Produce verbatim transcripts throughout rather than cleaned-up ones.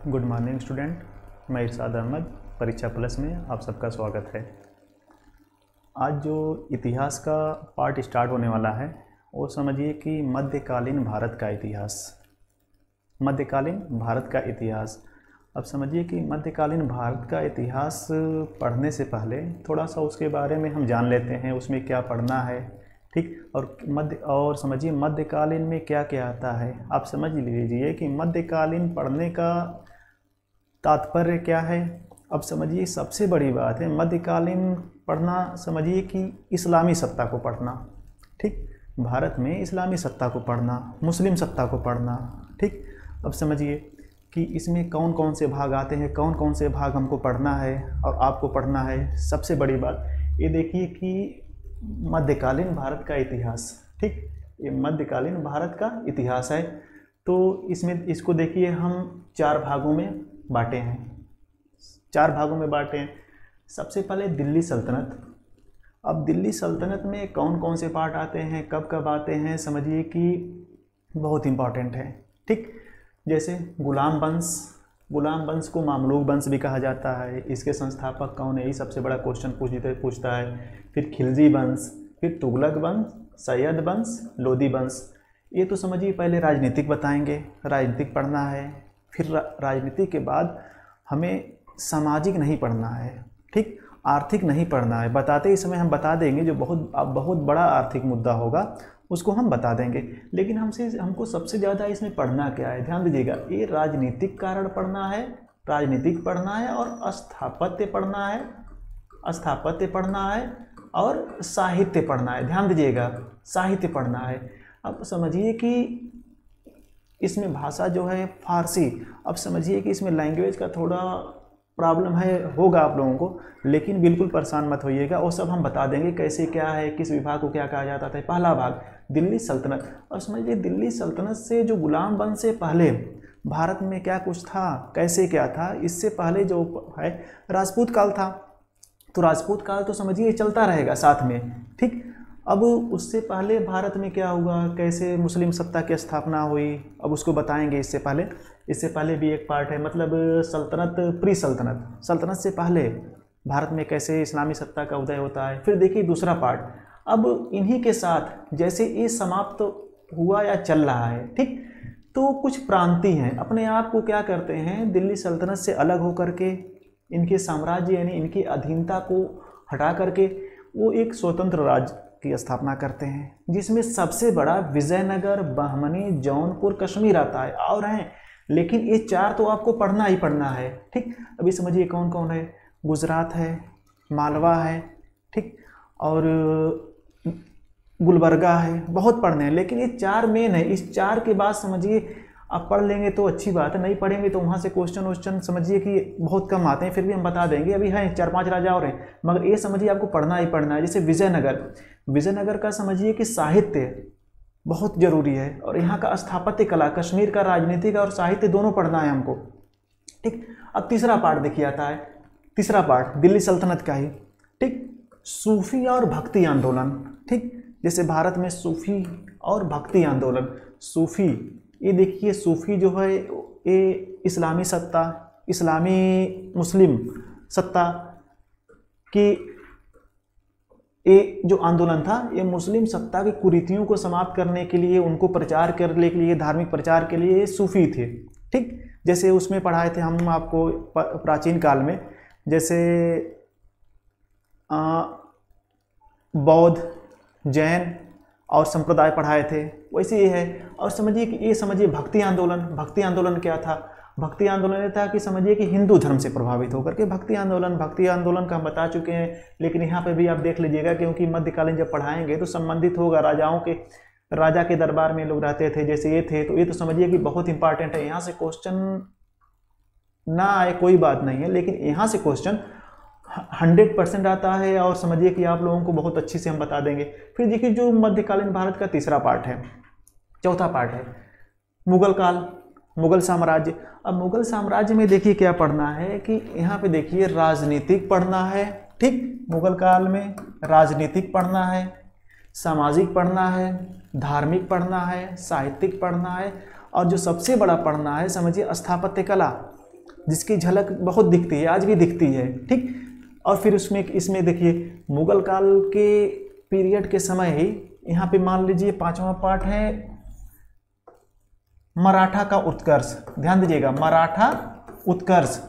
Good morning student, मैं इरशाद अहमद परीक्षा plus में आप सबका स्वागत है। आज जो इतिहास का पार्ट स्टार्ट होने वाला है वो समझिए कि मध्यकालीन भारत का इतिहास। मध्यकालीन भारत का इतिहास अब समझिए कि मध्यकालीन भारत का इतिहास पढ़ने से पहले थोड़ा सा उसके बारे में हम जान लेते हैं, उसमें क्या पढ़ना है, ठीक। और मध्य और समझिए मध्यकालीन में क्या क्या आता है। आप समझ लीजिए कि मध्यकालीन पढ़ने का तात्पर्य क्या है। अब समझिए सबसे बड़ी बात है मध्यकालीन पढ़ना, समझिए कि इस्लामी सत्ता को पढ़ना, ठीक। भारत में इस्लामी सत्ता को पढ़ना, मुस्लिम सत्ता को पढ़ना, ठीक। अब समझिए कि इसमें कौन कौन से भाग आते हैं, कौन कौन से भाग हमको पढ़ना है और आपको पढ़ना है। सबसे बड़ी बात ये देखिए कि मध्यकालीन भारत का इतिहास, ठीक। ये मध्यकालीन भारत का इतिहास है। तो इसमें इसको देखिए हम चार भागों में बांटे हैं, चार भागों में बांटे हैं। सबसे पहले दिल्ली सल्तनत। अब दिल्ली सल्तनत में कौन कौन से पार्ट आते हैं, कब कब आते हैं, समझिए कि बहुत इम्पॉर्टेंट है, ठीक। जैसे गुलाम वंश, गुलाम वंश को मामलूक वंश भी कहा जाता है। इसके संस्थापक कौन है, ये सबसे बड़ा क्वेश्चन पूछते पूछता है। फिर खिलजी वंश, फिर तुगलक वंश, सैयद वंश, लोदी वंश। ये तो समझिए पहले राजनीतिक बताएंगे, राजनीतिक पढ़ना है। फिर राजनीति के बाद हमें सामाजिक नहीं पढ़ना है, ठीक। आर्थिक नहीं पढ़ना है। बताते ही समय हम बता देंगे जो बहुत बहुत बड़ा आर्थिक मुद्दा होगा उसको हम बता देंगे, लेकिन हमसे हमको सबसे ज़्यादा इसमें पढ़ना क्या है, ध्यान दीजिएगा। ये राजनीतिक कारण पढ़ना है, राजनीतिक पढ़ना है और स्थापत्य पढ़ना है, स्थापत्य पढ़ना है और साहित्य पढ़ना है। ध्यान दीजिएगा, साहित्य पढ़ना है। अब समझिए कि इसमें भाषा जो है फारसी। अब समझिए कि इसमें लैंग्वेज का थोड़ा प्रॉब्लम है, होगा आप लोगों को, लेकिन बिल्कुल परेशान मत होइएगा। वो सब हम बता देंगे कैसे क्या है, किस विभाग को क्या कहा जाता था। पहला भाग दिल्ली सल्तनत। और समझिए दिल्ली सल्तनत से जो गुलाम वंश से पहले भारत में क्या कुछ था, कैसे क्या था। इससे पहले जो है राजपूत काल था, तो राजपूत काल तो समझिए चलता रहेगा साथ में, ठीक। अब उससे पहले भारत में क्या हुआ, कैसे मुस्लिम सत्ता की स्थापना हुई, अब उसको बताएंगे। इससे पहले इससे पहले भी एक पार्ट है, मतलब सल्तनत, प्री सल्तनत, सल्तनत से पहले भारत में कैसे इस्लामी सत्ता का उदय होता है। फिर देखिए दूसरा पार्ट। अब इन्हीं के साथ जैसे ये समाप्त हुआ या चल रहा है, ठीक, तो कुछ प्रांतीय हैं अपने आप को क्या करते हैं, दिल्ली सल्तनत से अलग होकर के इनके साम्राज्य यानी इनकी अधीनता को हटा करके वो एक स्वतंत्र राज्य की स्थापना करते हैं, जिसमें सबसे बड़ा विजयनगर, बहमनी, जौनपुर, कश्मीर आता है और हैं। लेकिन ये चार तो आपको पढ़ना ही पढ़ना है, ठीक। अभी समझिए कौन कौन है, गुजरात है, मालवा है, ठीक, और गुलबर्गा है, बहुत पढ़ने हैं। लेकिन ये चार मेन है। इस चार के बाद समझिए आप पढ़ लेंगे तो अच्छी बात है, नहीं पढ़ेंगे तो वहाँ से क्वेश्चन वोश्चन समझिए कि बहुत कम आते हैं। फिर भी हम बता देंगे, अभी हैं चार पांच राजा और हैं, मगर ये समझिए आपको पढ़ना ही पढ़ना है। जैसे विजयनगर, विजयनगर का समझिए कि साहित्य बहुत जरूरी है, और यहाँ का स्थापत्य कला, कश्मीर का राजनीतिक और साहित्य दोनों पढ़ना है हमको, ठीक। अब तीसरा पार्ट देखिए आता है, तीसरा पार्ट दिल्ली सल्तनत का ही, ठीक, सूफी और भक्ति आंदोलन, ठीक। जैसे भारत में सूफी और भक्ति आंदोलन। सूफी, ये देखिए सूफी जो है ये इस्लामी सत्ता, इस्लामी मुस्लिम सत्ता की ये जो आंदोलन था, ये मुस्लिम सत्ता की कुरीतियों को समाप्त करने के लिए, उनको प्रचार करने के लिए, धार्मिक प्रचार के लिए सूफी थे, ठीक। जैसे उसमें पढ़ाए थे हम आपको प्राचीन काल में, जैसे बौद्ध, जैन और संप्रदाय पढ़ाए थे, वैसे ये है। और समझिए कि ये समझिए भक्ति आंदोलन। भक्ति आंदोलन क्या था, भक्ति आंदोलन ये था कि समझिए कि हिंदू धर्म से प्रभावित होकर के भक्ति आंदोलन, भक्ति आंदोलन का हम बता चुके हैं। लेकिन यहाँ पे भी आप देख लीजिएगा, क्योंकि मध्यकालीन जब पढ़ाएंगे तो संबंधित होगा राजाओं के, राजा के दरबार में लोग रहते थे, जैसे ये थे, तो ये तो समझिए कि बहुत इंपॉर्टेंट है। यहाँ से क्वेश्चन ना आए कोई बात नहीं है, लेकिन यहाँ से क्वेश्चन हंड्रेड परसेंट आता है, और समझिए कि आप लोगों को बहुत अच्छी से हम बता देंगे। फिर देखिए जो मध्यकालीन भारत का तीसरा पार्ट है, चौथा पार्ट है मुगल काल, मुगल साम्राज्य। अब मुगल साम्राज्य में देखिए क्या पढ़ना है कि यहाँ पे देखिए राजनीतिक पढ़ना है, ठीक। मुगल काल में राजनीतिक पढ़ना है, सामाजिक पढ़ना है, धार्मिक पढ़ना है, साहित्यिक पढ़ना है, और जो सबसे बड़ा पढ़ना है समझिए स्थापत्य कला। जिसकी झलक बहुत दिखती है, आज भी दिखती है, ठीक। और फिर उसमें इसमें देखिए मुगल काल के पीरियड के समय ही यहाँ पे मान लीजिए पांचवा पार्ट है मराठा का उत्कर्ष। ध्यान दीजिएगा, मराठा उत्कर्ष,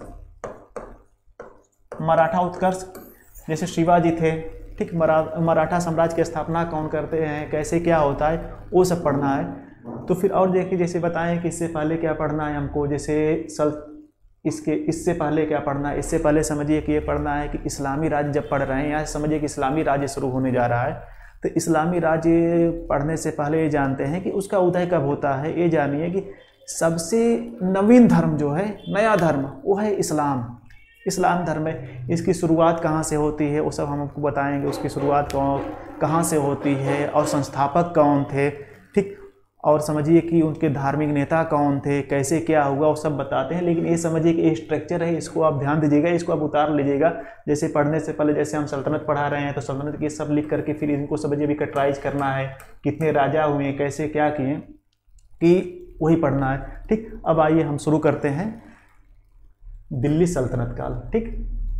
मराठा उत्कर्ष, जैसे शिवाजी थे, ठीक। मरा मराठा साम्राज्य की स्थापना कौन करते हैं, कैसे क्या होता है, वो सब पढ़ना है। तो फिर और देखिए, जैसे बताएं कि इससे पहले क्या पढ़ना है हमको, जैसे सल इसके इससे पहले क्या पढ़ना है, इससे पहले समझिए कि ये पढ़ना है कि इस्लामी राज्य जब पढ़ रहे हैं, यहाँ समझिए कि इस्लामी राज्य शुरू होने जा रहा है, तो इस्लामी राज्य पढ़ने से पहले ये जानते हैं कि उसका उदय कब होता है। ये जानिए कि सबसे नवीन धर्म जो है, नया धर्म, वो है इस्लाम। इस्लाम धर्म है, इसकी शुरुआत कहाँ से होती है वो सब हम आपको बताएंगे, उसकी शुरुआत कहाँ से होती है और संस्थापक कौन थे, ठीक। और समझिए कि उनके धार्मिक नेता कौन थे, कैसे क्या हुआ, वो सब बताते हैं। लेकिन ये समझिए कि ये स्ट्रक्चर है, इसको आप ध्यान दीजिएगा, इसको आप उतार लीजिएगा। जैसे पढ़ने से पहले जैसे हम सल्तनत पढ़ा रहे हैं, तो सल्तनत के सब लिख करके फिर इनको समझिए भी कटराइज करना है, कितने राजा हुए, कैसे क्या किए, कि वही पढ़ना है, ठीक। अब आइए हम शुरू करते हैं दिल्ली सल्तनत काल, ठीक।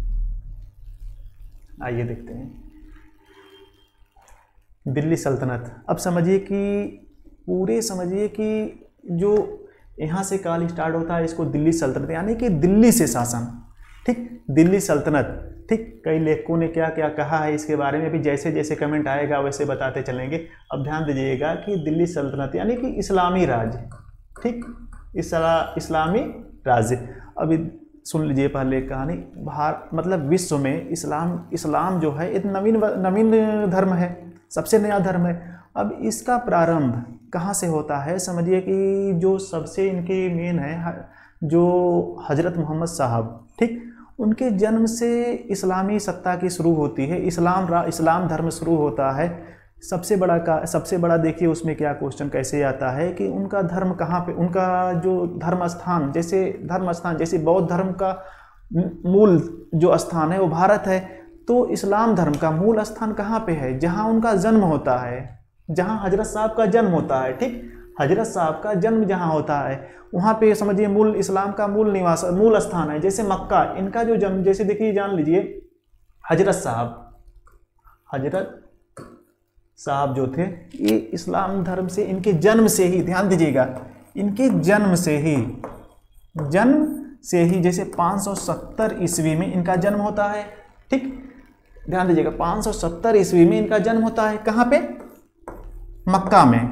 आइए देखते हैं दिल्ली सल्तनत। अब समझिए कि पूरे समझिए कि जो यहाँ से काल स्टार्ट होता है, इसको दिल्ली सल्तनत, यानी कि दिल्ली से शासन, ठीक। दिल्ली सल्तनत, ठीक। कई लेखकों ने क्या क्या कहा है इसके बारे में भी, जैसे जैसे कमेंट आएगा वैसे बताते चलेंगे। अब ध्यान दीजिएगा कि दिल्ली सल्तनत यानी कि इस्लामी राज्य, ठीक। इसला इस्लामी राज्य। अभी सुन लीजिए पहले कहानी। भारत मतलब विश्व में इस्लाम इस्लाम जो है एक नवीन नवीन धर्म है, सबसे नया धर्म है। अब इसका प्रारंभ कहाँ से होता है, समझिए कि जो सबसे इनके मेन है, जो हजरत मोहम्मद साहब, ठीक, उनके जन्म से इस्लामी सत्ता की शुरू होती है, इस्लाम इस्लाम धर्म शुरू होता है। सबसे बड़ा का सबसे बड़ा देखिए उसमें क्या क्वेश्चन कैसे आता है कि उनका धर्म कहाँ पे, उनका जो धर्म स्थान, जैसे धर्म स्थान जैसे बौद्ध धर्म का मूल जो स्थान है वो भारत है, तो इस्लाम धर्म का मूल स्थान कहाँ पे है, जहाँ उनका जन्म होता है, जहाँ हजरत साहब का जन्म होता है, ठीक। हजरत साहब का जन्म जहाँ होता है वहाँ पे समझिए मूल इस्लाम का मूल निवास मूल स्थान है। जैसे मक्का, इनका जो जन्म, जैसे देखिए जान लीजिए हजरत साहब हजरत साहब जो थे, ये इस्लाम धर्म से इनके जन्म से ही, ध्यान दीजिएगा, इनके जन्म से ही जन्म से ही जैसे पाँच सौ सत्तर ईस्वी में इनका जन्म होता है, ठीक। ध्यान दीजिएगा पाँच सौ सत्तर ईस्वी में इनका जन्म होता है। कहाँ पे? मक्का में,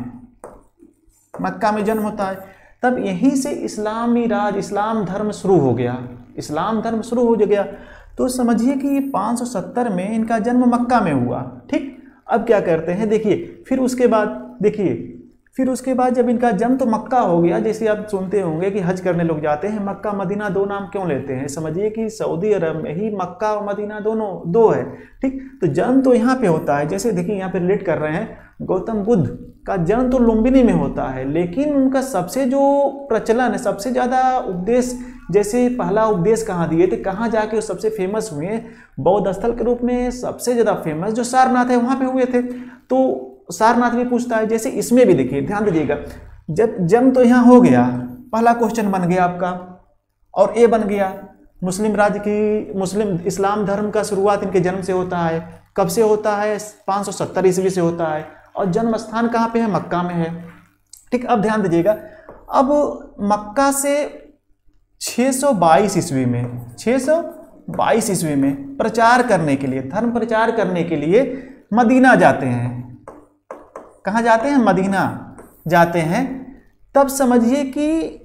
मक्का में जन्म होता है। तब यहीं से इस्लामी राज, इस्लाम धर्म शुरू हो गया, इस्लाम धर्म शुरू हो गया। तो समझिए कि पाँच सौ सत्तर में इनका जन्म मक्का में हुआ, ठीक। अब क्या करते हैं देखिए, फिर उसके बाद देखिए फिर उसके बाद जब इनका जन्म तो मक्का हो गया, जैसे आप सुनते होंगे कि हज करने लोग जाते हैं, मक्का मदीना दो नाम क्यों लेते हैं, समझिए कि सऊदी अरब में ही मक्का और मदीना दोनों दो है, ठीक। तो जन्म तो यहाँ पे होता है, जैसे देखिए यहाँ पे रिलेट कर रहे हैं, गौतम बुद्ध का जन्म तो लुम्बिनी में होता है, लेकिन उनका सबसे जो प्रचलन है, सबसे ज़्यादा उपदेश, जैसे पहला उपदेश कहाँ दिए थे, कहाँ जाके वो सबसे फेमस हुए, बौद्ध स्थल के रूप में सबसे ज़्यादा फेमस जो सारनाथ है वहाँ पे हुए थे। तो सारनाथ भी पूछता है, जैसे इसमें भी देखिए, ध्यान दीजिएगा, जब जन्म तो यहाँ हो गया, पहला क्वेश्चन बन गया आपका, और ए बन गया मुस्लिम राज्य की, मुस्लिम इस्लाम धर्म का शुरुआत इनके जन्म से होता है। कब से होता है? पाँच सौ सत्तर ईस्वी से होता है, और जन्म स्थान कहाँ पे है? मक्का में है, ठीक। अब ध्यान दीजिएगा, अब मक्का से छः सौ बाईस ईस्वी में छः सौ बाईस ईस्वी में प्रचार करने के लिए, धर्म प्रचार करने के लिए मदीना जाते हैं। कहाँ जाते हैं? मदीना जाते हैं। तब समझिए कि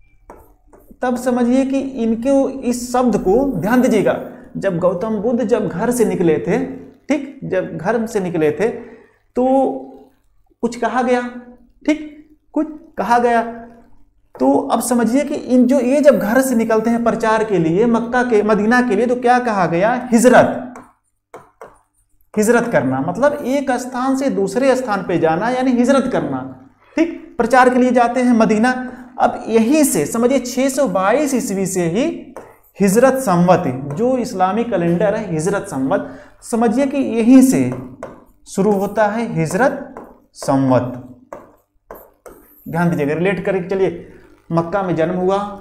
तब समझिए कि इनके इस शब्द को ध्यान दीजिएगा, जब गौतम बुद्ध जब घर से निकले थे, ठीक, जब घर से निकले थे तो कुछ कहा गया, ठीक, कुछ कहा गया। तो अब समझिए कि इन जो ये जब घर से निकलते हैं प्रचार के लिए मक्का के मदीना के लिए, तो क्या कहा गया? हिजरत, हिजरत करना, मतलब एक स्थान से दूसरे स्थान पे जाना, यानी हिजरत करना, ठीक। प्रचार के लिए जाते हैं मदीना। अब यहीं से समझिए छः सौ बाईस ईस्वी से ही हिजरत संवत, जो इस्लामी कैलेंडर है हिजरत संवत, समझिए कि यहीं से शुरू होता है हिजरत संवत। ध्यान दीजिएगा, रिलेट करके चलिए, मक्का में जन्म हुआ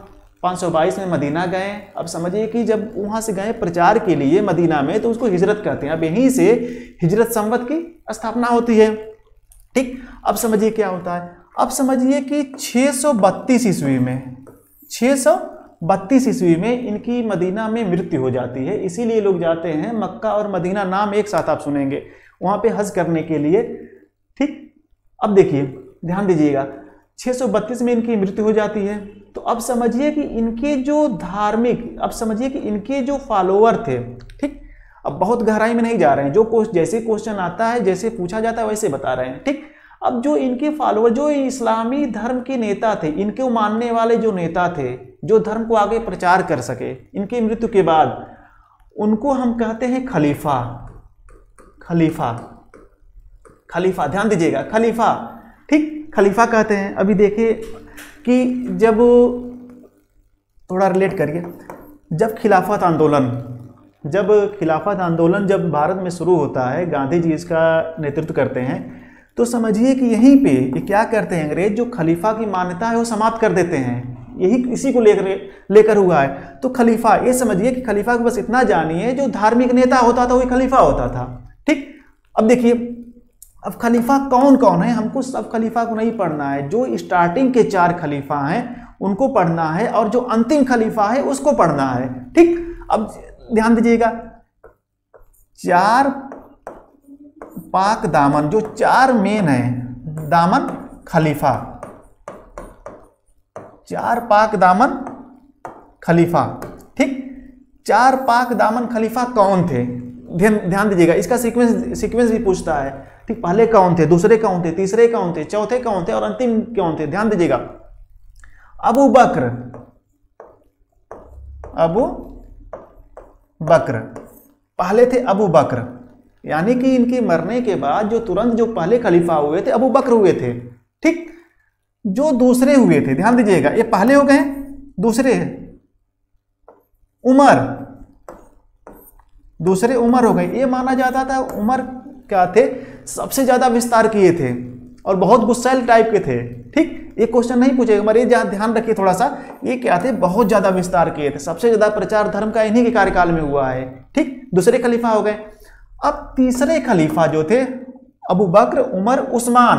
पाँच सौ बाईस में मदीना गए। अब समझिए कि जब वहाँ से गए प्रचार के लिए मदीना में, तो उसको हिजरत कहते हैं। अब यहीं से हिजरत संवत की स्थापना होती है। ठीक, अब समझिए क्या होता है। अब समझिए कि छः सौ बत्तीस ईस्वी में छः सौ बत्तीस ईस्वी में इनकी मदीना में मृत्यु हो जाती है। इसीलिए लोग जाते हैं, मक्का और मदीना नाम एक साथ आप सुनेंगे, वहाँ पे हज करने के लिए। ठीक, अब देखिए ध्यान दीजिएगा, छः सौ बत्तीस में इनकी मृत्यु हो जाती है। तो अब समझिए कि इनके जो धार्मिक, अब समझिए कि इनके जो फॉलोअर थे, ठीक, अब बहुत गहराई में नहीं जा रहे हैं, जो क्वेश्चन जैसे क्वेश्चन आता है, जैसे पूछा जाता है वैसे बता रहे हैं। ठीक, अब जो इनके फॉलोअर, जो इस्लामी धर्म के नेता थे, इनके मानने वाले जो नेता थे, जो धर्म को आगे प्रचार कर सके, इनकी मृत्यु के बाद उनको हम कहते हैं खलीफा। खलीफा खलीफा ध्यान दीजिएगा, खलीफा। ठीक, खलीफा कहते हैं। अभी देखिए कि जब थोड़ा रिलेट करिए, जब खिलाफत आंदोलन जब खिलाफत आंदोलन जब भारत में शुरू होता है, गांधी जी इसका नेतृत्व करते हैं, तो समझिए कि यहीं पे ये क्या करते हैं, अंग्रेज जो खलीफा की मान्यता है वो समाप्त कर देते हैं। यही इसी को लेकर लेकर हुआ है। तो खलीफा, ये समझिए कि खलीफा को बस इतना जानिए, जो धार्मिक नेता होता था वही खलीफा होता था। ठीक, अब देखिए, अब खलीफा कौन कौन है, हमको सब खलीफा को नहीं पढ़ना है, जो स्टार्टिंग के चार खलीफा हैं उनको पढ़ना है, और जो अंतिम खलीफा है उसको पढ़ना है। ठीक, अब ध्यान दीजिएगा, चार पाक दामन, जो चार मेन है दामन खलीफा, चार पाक दामन खलीफा। ठीक, चार पाक दामन खलीफा कौन थे, ध्यान दीजिएगा, इसका सीक्वेंस सीक्वेंस भी पूछता है। ठीक, पहले कौन थे, दूसरे कौन थे, तीसरे कौन थे, चौथे कौन थे और अंतिम कौन थे। ध्यान दीजिएगा, अबू बकर, अबू बकर पहले थे, अबू बकर, यानी कि इनके मरने के बाद जो तुरंत जो पहले खलीफा हुए थे अबू बकर हुए थे। ठीक, जो दूसरे हुए थे, ध्यान दीजिएगा, ये पहले हो गए, दूसरे उमर, दूसरे उमर हो गए। ये माना जाता था उमर क्या थे, सबसे ज्यादा विस्तार किए थे और बहुत गुस्सैल टाइप के थे। ठीक, ये क्वेश्चन नहीं पूछेगा, मगर ये ध्यान रखिए थोड़ा सा, ये क्या थे, बहुत ज्यादा विस्तार किए थे, सबसे ज्यादा प्रचार धर्म का इन्हीं के कार्यकाल में हुआ है। ठीक, दूसरे खलीफा हो गए। अब तीसरे खलीफा जो थे, अबू बकर, उमर, उस्मान,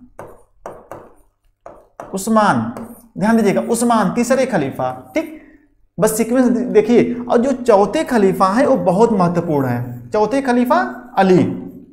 उस्मान ध्यान दीजिएगा, उस्मान तीसरे खलीफा। ठीक, बस सीक्वेंस देखिए। और जो चौथे खलीफा है वो बहुत महत्वपूर्ण है, चौथे खलीफा अली,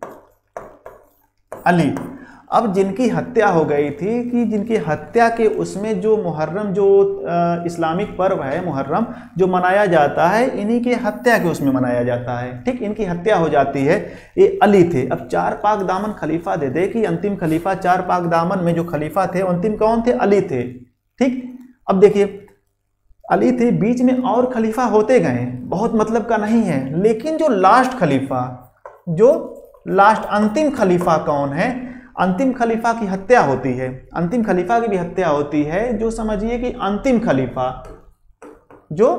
अली। अब जिनकी हत्या हो गई थी, कि जिनकी हत्या के उसमें जो मुहर्रम, जो इस्लामिक पर्व है मुहर्रम, जो मनाया जाता है, इन्हीं के हत्या के उसमें मनाया जाता है। ठीक, इनकी हत्या हो जाती है, ये अली थे। अब चार पाक दामन खलीफा दे दे कि अंतिम खलीफा, चार पाक दामन में जो खलीफा थे अंतिम कौन थे, अली थे। ठीक, अब देखिए अली थे, बीच में और खलीफा होते गए, बहुत मतलब का नहीं है, लेकिन जो लास्ट खलीफा, जो लास्ट अंतिम खलीफा कौन है, अंतिम खलीफा की हत्या होती है, अंतिम खलीफा की भी हत्या होती है। जो समझिए कि अंतिम खलीफा, जो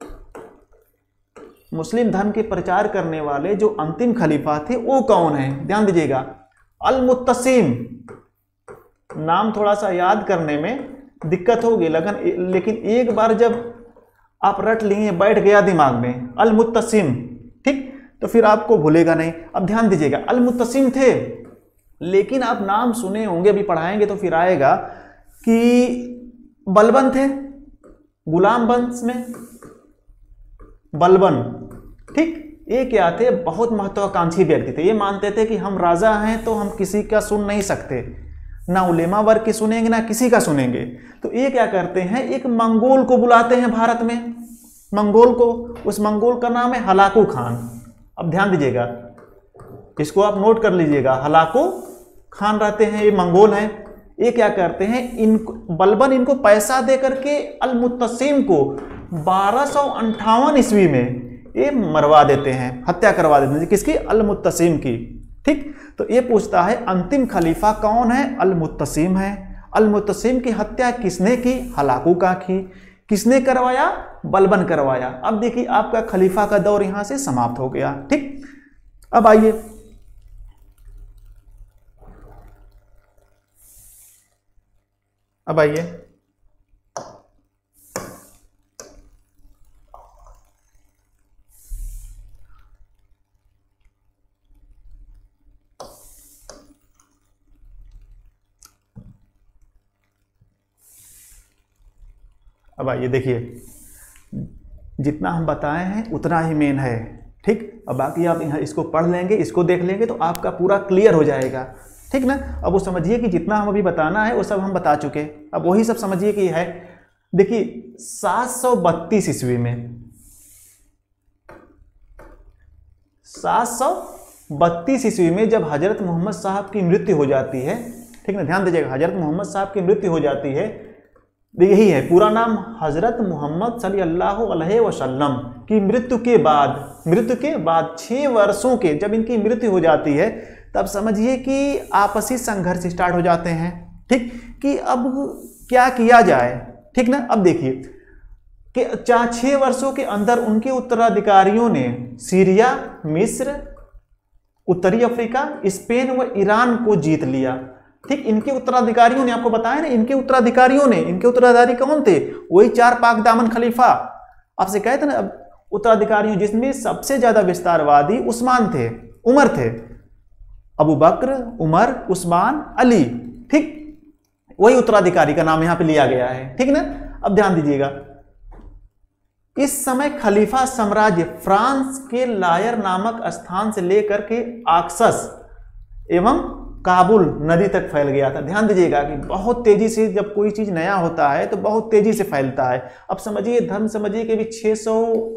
मुस्लिम धर्म के प्रचार करने वाले जो अंतिम खलीफा थे वो कौन है, ध्यान दीजिएगा, अल मुत्तसिम। नाम थोड़ा सा याद करने में दिक्कत होगी, लेकिन लेकिन एक बार जब आप रट लिए, बैठ गया दिमाग में अल मुत्तसिम, ठीक, तो फिर आपको भूलेगा नहीं। अब ध्यान दीजिएगा, अल मुत्तसिम थे, लेकिन आप नाम सुने होंगे, अभी पढ़ाएंगे तो फिर आएगा कि बलबन थे, गुलाम वंश में बलबन। ठीक, ये क्या थे, बहुत महत्वाकांक्षी व्यक्ति थे। ये मानते थे कि हम राजा हैं तो हम किसी का सुन नहीं सकते, ना उलेमा वर्ग की सुनेंगे ना किसी का सुनेंगे। तो ये क्या करते हैं, एक मंगोल को बुलाते हैं भारत में, मंगोल को, उस मंगोल का नाम है हलाकू खान। अब ध्यान दीजिएगा, इसको आप नोट कर लीजिएगा, हलाकू खान रहते हैं, ये मंगोल हैं। ये क्या करते हैं, इनको बलबन इनको पैसा दे करके अल मुत्तसिम को बारह सौ अंठावन ईस्वी में ये मरवा देते हैं, हत्या करवा देते हैं, किसकी, अल मुत्तसिम की। ठीक, तो ये पूछता है अंतिम खलीफा कौन है, अल मुत्तसिम है। अल मुत्तसिम की हत्या किसने की, हलाकू का की। किसने करवाया, बलबन करवाया। अब देखिए आपका खलीफा का दौर यहां से समाप्त हो गया। ठीक, अब आइए अब आइए अब आइए देखिए, जितना हम बताए हैं उतना ही मेन है, ठीक। अब बाकी आप यहाँ इसको पढ़ लेंगे, इसको देख लेंगे तो आपका पूरा क्लियर हो जाएगा, ठीक ना। अब वो समझिए कि जितना हम अभी बताना है वो सब हम बता चुके, अब वही सब समझिए कि है। देखिए सात सौ बत्तीस ईस्वी में सात सौ बत्तीस ईस्वी में जब हजरत मोहम्मद साहब की मृत्यु हो जाती है, ठीक ना, ध्यान दीजिएगा, हजरत मोहम्मद साहब की मृत्यु हो जाती है, यही है पूरा नाम, हजरत मोहम्मद सल्लल्लाहु अलैहि वसल्लम की मृत्यु के बाद मृत्यु के बाद छः वर्षों के जब इनकी मृत्यु हो जाती है, तब समझिए कि आपसी संघर्ष स्टार्ट हो जाते हैं, ठीक, कि अब क्या किया जाए, ठीक ना। अब देखिए कि चार छः वर्षों के अंदर उनके उत्तराधिकारियों ने सीरिया, मिस्र, उत्तरी अफ्रीका, स्पेन व ईरान को जीत लिया, ठीक। इनके उत्तराधिकारियों ने, आपको बताया ना, इनके उत्तराधिकारियों ने, इनके उत्तराधिकारी कौन थे? वही चार पाक दामन खलीफा, आपसे कहते ना उत्तराधिकारियों, जिसमें सबसे ज्यादा विस्तारवादी उस्मान थे, उमर थे, अबू बकर, उमर, उस्मान, अली, ठीक, वही उत्तराधिकारी का नाम यहां पे लिया गया है, ठीक ना। अब ध्यान दीजिएगा, इस समय खलीफा साम्राज्य फ्रांस के लायर नामक स्थान से लेकर के आक्सस एवं काबुल नदी तक फैल गया था। ध्यान दीजिएगा कि बहुत तेजी से जब कोई चीज नया होता है तो बहुत तेजी से फैलता है। अब समझिए, धर्म समझिए कि भी छः सौ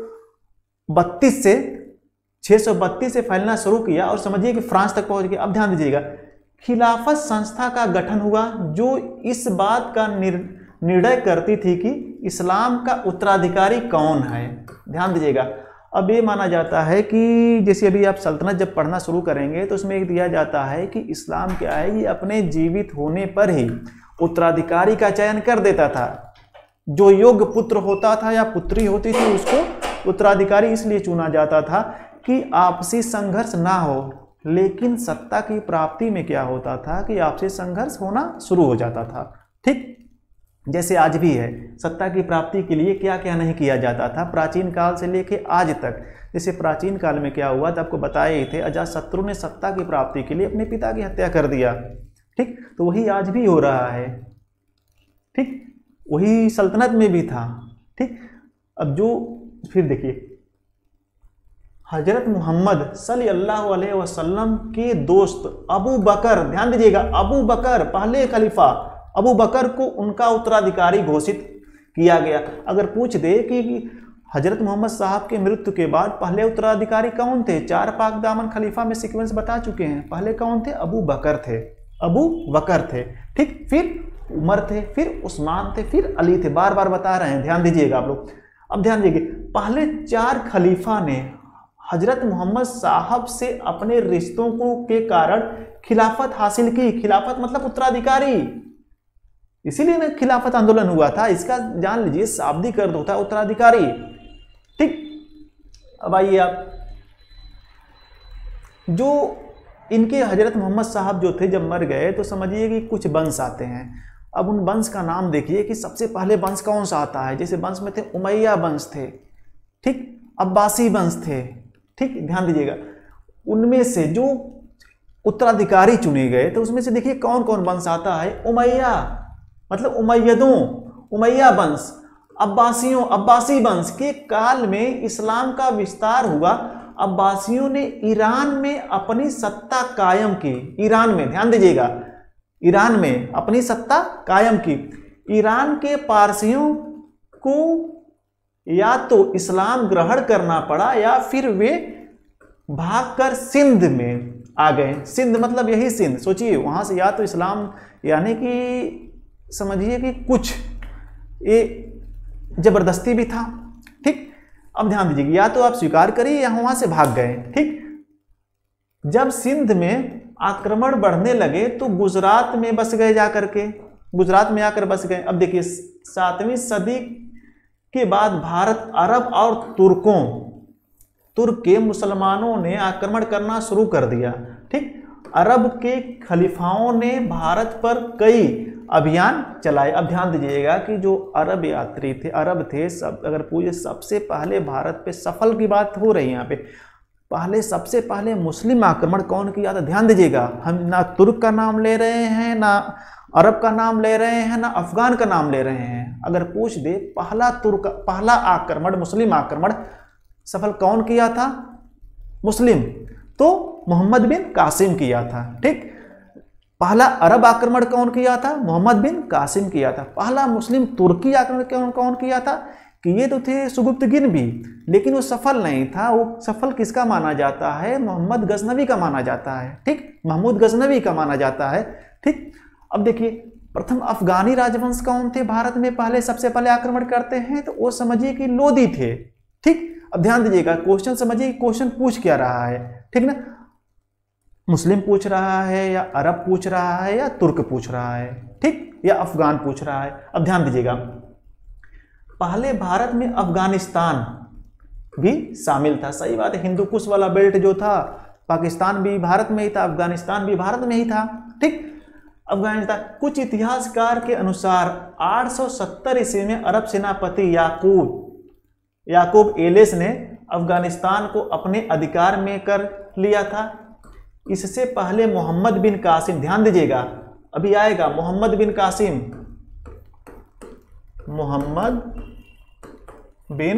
बत्तीस से छः सौ बत्तीस से फैलना शुरू किया और समझिए कि फ्रांस तक पहुंच गया। अब ध्यान दीजिएगा, खिलाफत संस्था का गठन हुआ जो इस बात का निर्णय करती थी कि इस्लाम का उत्तराधिकारी कौन है। ध्यान दीजिएगा, अब ये माना जाता है कि जैसे अभी आप सल्तनत जब पढ़ना शुरू करेंगे तो उसमें एक दिया जाता है कि इस्लाम क्या है, ये अपने जीवित होने पर ही उत्तराधिकारी का चयन कर देता था। जो योग्य पुत्र होता था या पुत्री होती थी उसको उत्तराधिकारी इसलिए चुना जाता था कि आपसी संघर्ष ना हो, लेकिन सत्ता की प्राप्ति में क्या होता था कि आपसी संघर्ष होना शुरू हो जाता था, ठीक। जैसे आज भी है, सत्ता की प्राप्ति के लिए क्या क्या नहीं किया जाता था प्राचीन काल से लेके आज तक। जैसे प्राचीन काल में क्या हुआ था आपको बताए ही थे, अजातशत्रु ने सत्ता की प्राप्ति के लिए अपने पिता की हत्या कर दिया, ठीक। तो वही आज भी हो रहा है, ठीक, वही सल्तनत में भी था, ठीक। अब जो फिर देखिए, हजरत मोहम्मद सल्लल्लाहु अलैहि वसल्लम के दोस्त अबू बकर, ध्यान दीजिएगा, अबू बकर पहले खलीफा, अबू बकर को उनका उत्तराधिकारी घोषित किया गया। अगर पूछ दे कि हजरत मोहम्मद साहब के मृत्यु के बाद पहले उत्तराधिकारी कौन थे, चार पाक दामन खलीफा में सीक्वेंस बता चुके हैं, पहले कौन थे? अबू बकर थे, अबू बकर थे, ठीक, फिर उमर थे, फिर उस्मान थे, फिर अली थे, बार बार बता रहे हैं, ध्यान दीजिएगा आप लोग। अब ध्यान दीजिए, पहले चार खलीफा ने हजरत मोहम्मद साहब से अपने रिश्तों को के कारण खिलाफत हासिल की। खिलाफत मतलब उत्तराधिकारी, इसीलिए ना खिलाफत आंदोलन हुआ था, इसका जान लीजिए शाब्दिक अर्थ होता है उत्तराधिकारी, ठीक। अब आइए आप, जो इनके हजरत मोहम्मद साहब जो थे जब मर गए तो समझिए कि कुछ वंश आते हैं। अब उन वंश का नाम देखिए कि सबसे पहले वंश कौन सा आता है। जैसे वंश में थे उमैया वंश थे, ठीक, अब्बासी वंश थे, ठीक, ध्यान दीजिएगा। उनमें से जो उत्तराधिकारी चुने गए तो उसमें से देखिए कौन कौन वंश आता है। उमैया मतलब उमैयदों, उमैया वंश, अब्बासियों, अब्बासी वंश के काल में इस्लाम का विस्तार हुआ। अब्बासियों ने ईरान में अपनी सत्ता कायम की, ईरान में, ध्यान दीजिएगा, ईरान में अपनी सत्ता कायम की। ईरान के पारसियों को या तो इस्लाम ग्रहण करना पड़ा या फिर वे भागकर सिंध में आ गए। सिंध मतलब यही सिंध, सोचिए वहां से या तो इस्लाम, यानी कि समझिए कि कुछ ये जबरदस्ती भी था, ठीक। अब ध्यान दीजिए, या तो आप स्वीकार करिए या वहां से भाग गए, ठीक। जब सिंध में आक्रमण बढ़ने लगे तो गुजरात में बस गए, जाकर के गुजरात में आकर बस गए। अब देखिए, सातवीं सदी के बाद भारत, अरब और तुर्कों तुर्क के मुसलमानों ने आक्रमण करना शुरू कर दिया, ठीक। अरब के खलीफाओं ने भारत पर कई अभियान चलाए। अब ध्यान दीजिएगा कि जो अरब यात्री थे, अरब थे सब, अगर पूछे सबसे पहले भारत पे सफल की बात हो रही है यहाँ पे, पहले सबसे पहले मुस्लिम आक्रमण कौन किया था? ध्यान दीजिएगा, हम ना तुर्क का नाम ले रहे हैं ना अरब का नाम ले रहे हैं ना अफगान का नाम ले रहे हैं। अगर पूछ दे पहला तुर्क पहला आक्रमण मुस्लिम आक्रमण सफल कौन किया था, मुस्लिम, तो मोहम्मद बिन कासिम किया था। ठीक, पहला अरब आक्रमण कौन किया था, मोहम्मद बिन कासिम किया था। पहला मुस्लिम तुर्की आक्रमण कौन कौन किया था, कि ये तो थे सुगुप्तगिन भी, लेकिन वो सफल नहीं था। वो सफल किसका माना जाता है, मोहम्मद गजनवी का माना जाता है। ठीक, महमूद गजनवी का माना जाता है। ठीक, अब देखिए प्रथम अफगानी राजवंश कौन थे भारत में पहले सबसे पहले आक्रमण करते हैं, तो वो समझिए कि लोदी थे। ठीक, अब ध्यान दीजिएगा क्वेश्चन समझिए क्वेश्चन पूछ क्या रहा है। ठीक ना, मुस्लिम पूछ रहा है या अरब पूछ रहा है या तुर्क पूछ रहा है, ठीक, या अफगान पूछ रहा है। अब ध्यान दीजिएगा पहले भारत में अफगानिस्तान भी शामिल था। सही बात है, हिंदू कुश वाला बेल्ट जो था पाकिस्तान भी भारत में ही था, अफगानिस्तान भी भारत में ही था। ठीक, अफगानिस्तान कुछ इतिहासकार के अनुसार आठ सौ सत्तर ईस्वी में अरब सेनापति याकूब याकूब एलिस ने अफगानिस्तान को अपने अधिकार में कर लिया था। इससे पहले मोहम्मद बिन कासिम, ध्यान दीजिएगा अभी आएगा मोहम्मद बिन कासिम, मोहम्मद बिन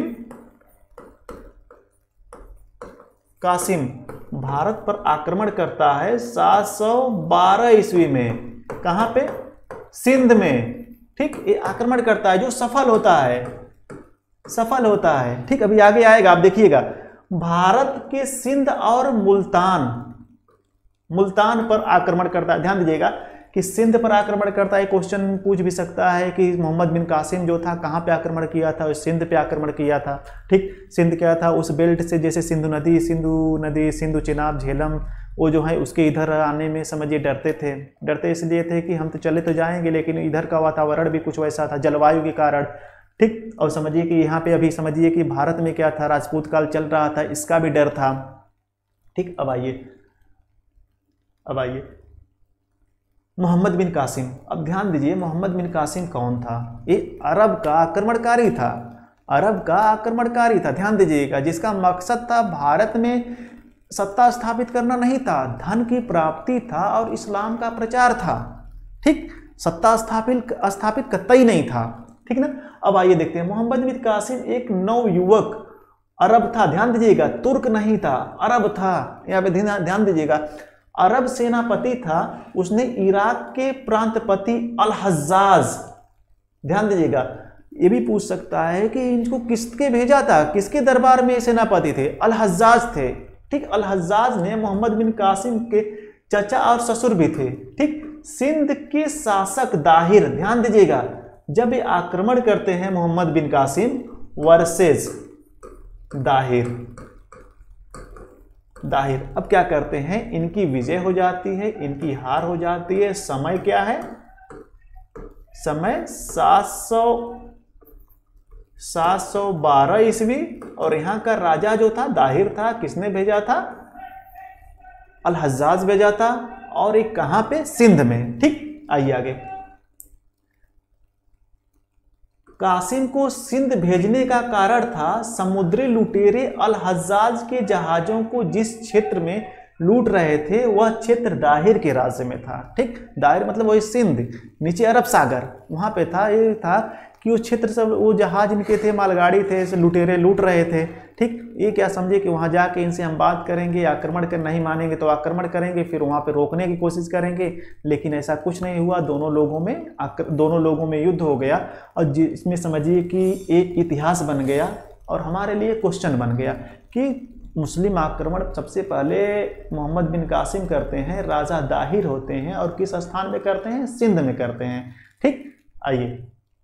कासिम भारत पर आक्रमण करता है सात सौ बारह ईस्वी में। कहां पे, सिंध में। ठीक, ये आक्रमण करता है जो सफल होता है, सफल होता है। ठीक, अभी आगे आएगा, आप देखिएगा भारत के सिंध और मुल्तान मुल्तान पर आक्रमण करता है। ध्यान दीजिएगा कि सिंध पर आक्रमण करता है। क्वेश्चन पूछ भी सकता है कि मोहम्मद बिन कासिम जो था कहाँ पे आक्रमण किया था, सिंध पे आक्रमण किया था। ठीक, सिंध क्या था, उस बेल्ट से जैसे सिंधु नदी सिंधु नदी सिंधु चिनाब झेलम वो जो है उसके इधर आने में समझिए डरते थे। डरते इसलिए थे कि हम तो चले तो जाएंगे, लेकिन इधर का वातावरण भी कुछ वैसा था जलवायु के कारण। ठीक, और समझिए कि यहाँ पे अभी समझिए कि भारत में क्या था, राजपूत काल चल रहा था, इसका भी डर था। ठीक, अब आइए अब आइए मोहम्मद बिन कासिम। अब ध्यान दीजिए मोहम्मद बिन कासिम कौन था, ये अरब का आक्रमणकारी था, अरब का आक्रमणकारी था। ध्यान दीजिएगा जिसका मकसद था भारत में सत्ता स्थापित करना नहीं था, धन की प्राप्ति था और इस्लाम का प्रचार था। ठीक, सत्ता स्थापित स्थापित कतई नहीं था। ठीक ना, अब आइए देखते हैं मोहम्मद बिन कासिम एक नव युवक अरब था। ध्यान दीजिएगा तुर्क नहीं था, अरब था। यहाँ पे ध्यान दीजिएगा अरब सेनापति था। उसने इराक के प्रांतपति अल हज्जाज, ध्यान दीजिएगा ये भी पूछ सकता है कि इनको किसके भेजा था, किसके दरबार में सेनापति थे, अल हज्जाज थे। ठीक, अल हज्जाज ने मोहम्मद बिन कासिम के चचा और ससुर भी थे। ठीक, सिंध के शासक दाहिर, ध्यान दीजिएगा जब ये आक्रमण करते हैं Mohammad bin Qasim versus Dahir Dahir अब क्या करते हैं, इनकी विजय हो जाती है, इनकी हार हो जाती है। समय क्या है, समय सात सौ सात सौ बारह ईस्वी। और यहाँ का राजा जो था दाहिर था, किसने भेजा था, अल हज्जाज भेजा था। और एक कहां पे, सिंध में। ठीक, आइए आगे। कासिम को सिंध भेजने का कारण था समुद्री लुटेरे अल हज्जाज के जहाजों को जिस क्षेत्र में लूट रहे थे वह क्षेत्र दाहिर के राज्य में था। ठीक, दाहिर मतलब वही सिंध, नीचे अरब सागर, वहां पे था। ये था कि उस क्षेत्र सब वो जहाज इनके थे, मालगाड़ी थे, ऐसे लुटेरे लूट रहे थे। ठीक, ये क्या समझे कि वहाँ जाके इनसे हम बात करेंगे, आक्रमण कर नहीं मानेंगे तो आक्रमण करेंगे, फिर वहाँ पे रोकने की कोशिश करेंगे। लेकिन ऐसा कुछ नहीं हुआ, दोनों लोगों में दोनों लोगों में युद्ध हो गया। और जिसमें समझिए कि एक इतिहास बन गया और हमारे लिए क्वेश्चन बन गया कि मुस्लिम आक्रमण सबसे पहले मोहम्मद बिन कासिम करते हैं, राजा दाहिर होते हैं, और किस स्थान में करते हैं, सिंध में करते हैं। ठीक, आइए।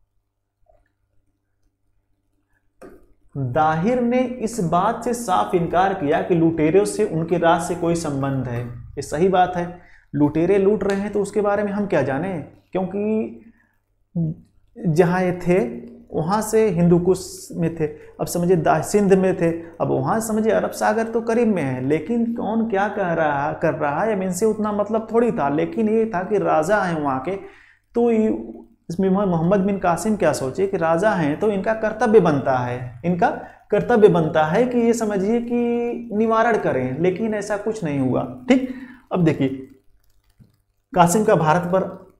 दाहिर ने इस बात से साफ इनकार किया कि लुटेरों से उनके राज से कोई संबंध है। ये सही बात है, लुटेरे लूट रहे हैं तो उसके बारे में हम क्या जाने, क्योंकि जहाँ ये थे वहाँ से हिंदू कुश में थे, अब समझिए सिंध में थे, अब वहाँ समझिए अरब सागर तो करीब में है। लेकिन कौन क्या कह रहा कर रहा है, अब इनसे उतना मतलब थोड़ी था। लेकिन ये था कि राजा हैं वहाँ के, तो इसमें मोहम्मद बिन कासिम क्या सोचे कि राजा हैं तो इनका कर्तव्य बनता है, इनका कर्तव्य बनता है कि ये समझिए कि निवारण करें। लेकिन ऐसा कुछ नहीं हुआ। ठीक, अब देखिए कासिम का भारत पर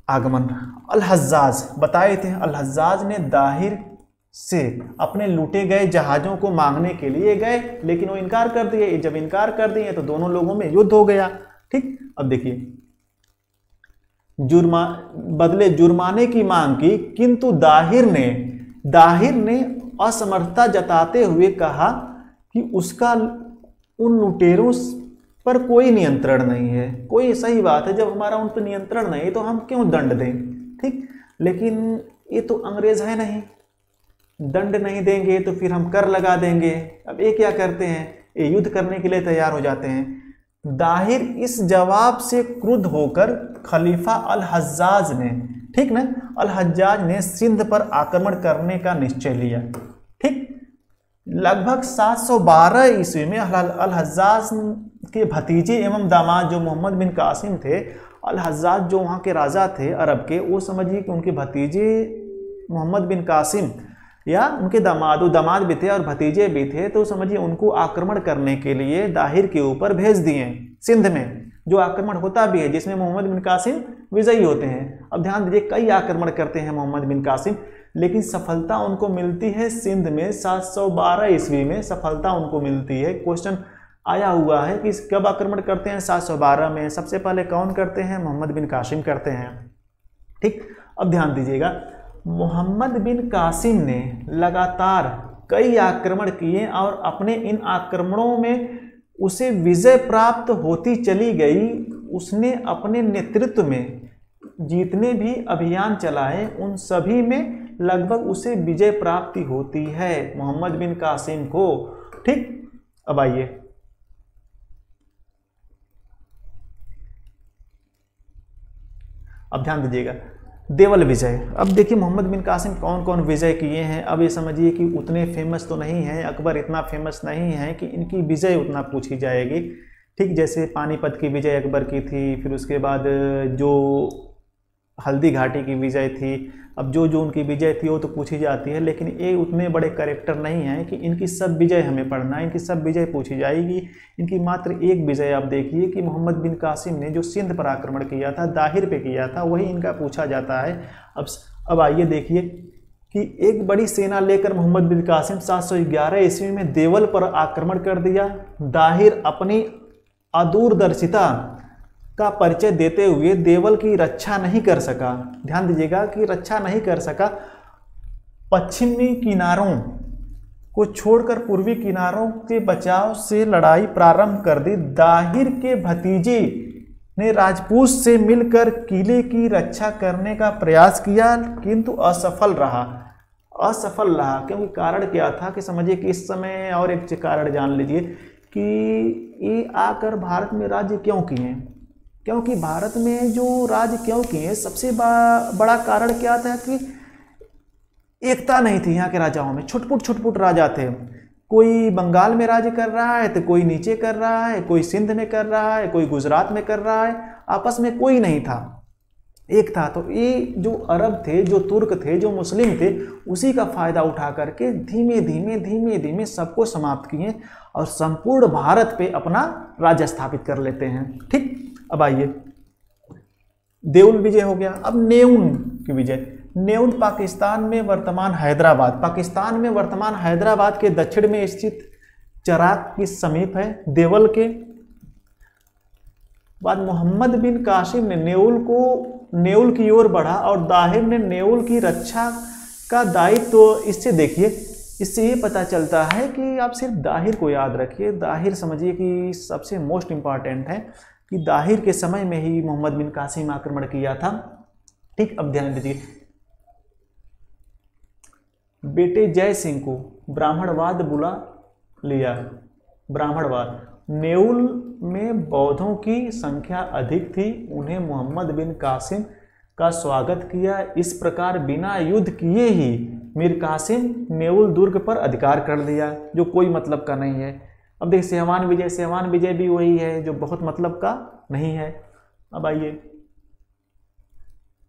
आगमन। अल हज्जाज बताए थे, अल हज्जाज ने दाहिर से अपने लूटे गए जहाज़ों को मांगने के लिए गए, लेकिन वो इनकार कर दिए। जब इनकार कर दिए तो दोनों लोगों में युद्ध हो गया। ठीक, अब देखिए, जुर्मा बदले जुर्माने की मांग की, किंतु दाहिर ने दाहिर ने असमर्थता जताते हुए कहा कि उसका उन लुटेरों पर कोई नियंत्रण नहीं है। कोई सही बात है, जब हमारा उन पर नियंत्रण नहीं तो हम क्यों दंड दें। ठीक, लेकिन ये तो अंग्रेज है नहीं, दंड नहीं देंगे तो फिर हम कर लगा देंगे। अब ये क्या करते हैं, ये युद्ध करने के लिए तैयार हो जाते हैं। दाहिर इस जवाब से क्रुद्ध होकर खलीफा अल हज्जाज ने, ठीक ना, अल हज्जाज ने सिंध पर आक्रमण करने का निश्चय लिया। ठीक, लगभग सात सौ बारह ईस्वी में अल हज्जाज के भतीजे एवं दामाद जो मोहम्मद बिन कासिम थे, अल हज्जाज जो वहाँ के राजा थे अरब के, वो समझिए कि उनके भतीजे मोहम्मद बिन कासिम या उनके दामाद, दामाद भी थे और भतीजे भी थे, तो समझिए उनको आक्रमण करने के लिए दाहिर के ऊपर भेज दिए सिंध में, जो आक्रमण होता भी है जिसमें मोहम्मद बिन कासिम विजयी होते हैं। अब ध्यान दीजिए, कई आक्रमण करते हैं मोहम्मद बिन कासिम, लेकिन सफलता उनको मिलती है सिंध में सात सौ बारह ईस्वी में सफलता उनको मिलती है। क्वेश्चन आया हुआ है कि कब आक्रमण करते हैं, सात सौ बारह में। सबसे पहले कौन करते हैं, मोहम्मद बिन कासिम करते हैं। ठीक, अब ध्यान दीजिएगा, मोहम्मद बिन कासिम ने लगातार कई आक्रमण किए और अपने इन आक्रमणों में उसे विजय प्राप्त होती चली गई। उसने अपने नेतृत्व में जितने भी अभियान चलाए उन सभी में लगभग उसे विजय प्राप्ति होती है, मोहम्मद बिन कासिम को। ठीक, अब आइए, अब ध्यान दीजिएगा, देवल विजय। अब देखिए मोहम्मद बिन कासिम कौन कौन विजय किए हैं। अब ये समझिए कि उतने फेमस तो नहीं हैं, अकबर इतना फेमस नहीं है कि इनकी विजय उतना पूछी जाएगी। ठीक, जैसे पानीपत की विजय अकबर की थी, फिर उसके बाद जो हल्दी घाटी की विजय थी, अब जो जो उनकी विजय थी वो तो पूछी जाती है, लेकिन ये उतने बड़े कैरेक्टर नहीं हैं कि इनकी सब विजय हमें पढ़ना है, इनकी सब विजय पूछी जाएगी। इनकी मात्र एक विजय आप देखिए कि मोहम्मद बिन कासिम ने जो सिंध पर आक्रमण किया था, दाहिर पे किया था, वही इनका पूछा जाता है। अब अब आइए देखिए कि एक बड़ी सेना लेकर मोहम्मद बिन कासिम सात सौ ग्यारह ईस्वी में देवल पर आक्रमण कर दिया। दाहिर अपनी अदूरदर्शिता का परिचय देते हुए देवल की रक्षा नहीं कर सका। ध्यान दीजिएगा कि रक्षा नहीं कर सका। पश्चिमी किनारों को छोड़कर पूर्वी किनारों के बचाव से लड़ाई प्रारंभ कर दी। दाहिर के भतीजे ने राजपूत से मिलकर किले की रक्षा करने का प्रयास किया, किंतु असफल रहा असफल रहा क्योंकि कारण क्या था कि समझिए कि इस समय, और एक कारण जान लीजिए कि ये आकर भारत में राज्य क्यों किए। क्योंकि भारत में जो राज्य क्यों किए, सबसे बड़ा कारण क्या था कि एकता नहीं थी यहाँ के राजाओं में। छुटपुट छुटपुट राजा थे, कोई बंगाल में राज्य कर रहा है तो कोई नीचे कर रहा है, कोई सिंध में कर रहा है, कोई गुजरात में कर रहा है, आपस में कोई नहीं था, एक था। तो ये जो अरब थे, जो तुर्क थे, जो मुस्लिम थे, उसी का फायदा उठा करके धीमे धीमे धीमे धीमे सबको समाप्त किए और संपूर्ण भारत पे अपना राज्य स्थापित कर लेते हैं। ठीक, अब आइए, देउल विजय हो गया। अब नेउन की विजय। नेउन पाकिस्तान में वर्तमान हैदराबाद पाकिस्तान में वर्तमान हैदराबाद के दक्षिण में स्थित चराक के समीप है। देवल के बाद मोहम्मद बिन कासिम ने नेउल को नेउल की ओर बढ़ा और दाहिर ने नेउल की रक्षा का दायित्व। तो इससे देखिए, इससे ये पता चलता है कि आप सिर्फ दाहिर को याद रखिए। दाहिर समझिए कि सबसे मोस्ट इम्पॉर्टेंट है कि दाहिर के समय में ही मोहम्मद बिन कासिम आक्रमण किया था। ठीक, अब ध्यान दीजिए, बेटे जय सिंह को ब्राह्मणवाद बुला लिया। ब्राह्मणवाद, नेउल में बौद्धों की संख्या अधिक थी, उन्हें मोहम्मद बिन कासिम का स्वागत किया। इस प्रकार बिना युद्ध किए ही मीर कासिम नेउल दुर्ग पर अधिकार कर लिया, जो कोई मतलब का नहीं है। अब देखिए सेहवान विजय, सेहवान विजय भी वही है जो बहुत मतलब का नहीं है। अब आइए,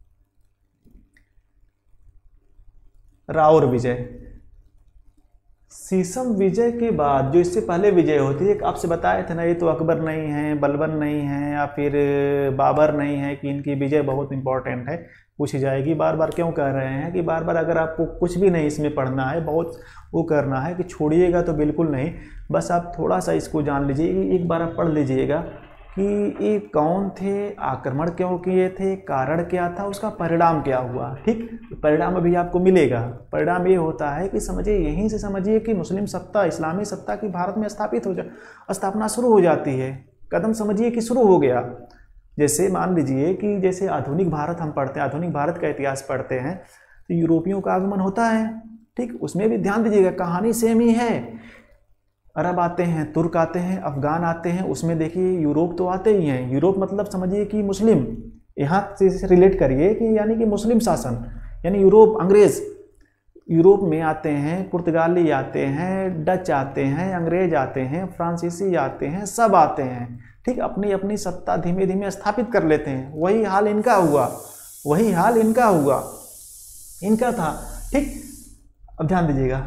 राउर विजय। शीशम विजय के बाद जो इससे पहले विजय होती है, आपसे बताए थे ना, ये तो अकबर नहीं है, बलबन नहीं है, या फिर बाबर नहीं है कि इनकी विजय बहुत इंपॉर्टेंट है, पूछी जाएगी। बार बार क्यों कह रहे हैं कि बार बार अगर आपको कुछ भी नहीं इसमें पढ़ना है, बहुत वो करना है कि छोड़िएगा तो बिल्कुल नहीं, बस आप थोड़ा सा इसको जान लीजिए, एक बार आप पढ़ लीजिएगा कि ये कौन थे, आक्रमण क्यों किए थे, कारण क्या था, उसका परिणाम क्या हुआ। ठीक, परिणाम अभी आपको मिलेगा। परिणाम ये होता है कि समझिए, यहीं से समझिए कि मुस्लिम सत्ता, इस्लामी सत्ता की भारत में स्थापित हो जा स्थापना शुरू हो जाती है। कदम समझिए कि शुरू हो गया। जैसे मान लीजिए कि जैसे आधुनिक भारत हम पढ़ते हैं, आधुनिक भारत का इतिहास पढ़ते हैं, तो यूरोपियों का आगमन होता है। ठीक, उसमें भी ध्यान दीजिएगा, कहानी सेम ही है। अरब आते हैं, तुर्क आते हैं, अफगान आते हैं, उसमें देखिए यूरोप तो आते ही हैं। यूरोप मतलब समझिए कि मुस्लिम, यहाँ से रिलेट करिए कि यानी कि मुस्लिम शासन, यानी यूरोप, अंग्रेज यूरोप में आते हैं, पुर्तगाली आते हैं, डच आते हैं, अंग्रेज आते हैं, फ्रांसीसी आते हैं, सब आते हैं। ठीक, अपनी अपनी सत्ता धीमे धीमे स्थापित कर लेते हैं। वही हाल इनका हुआ, वही हाल इनका हुआ, इनका था। ठीक, अब ध्यान दीजिएगा,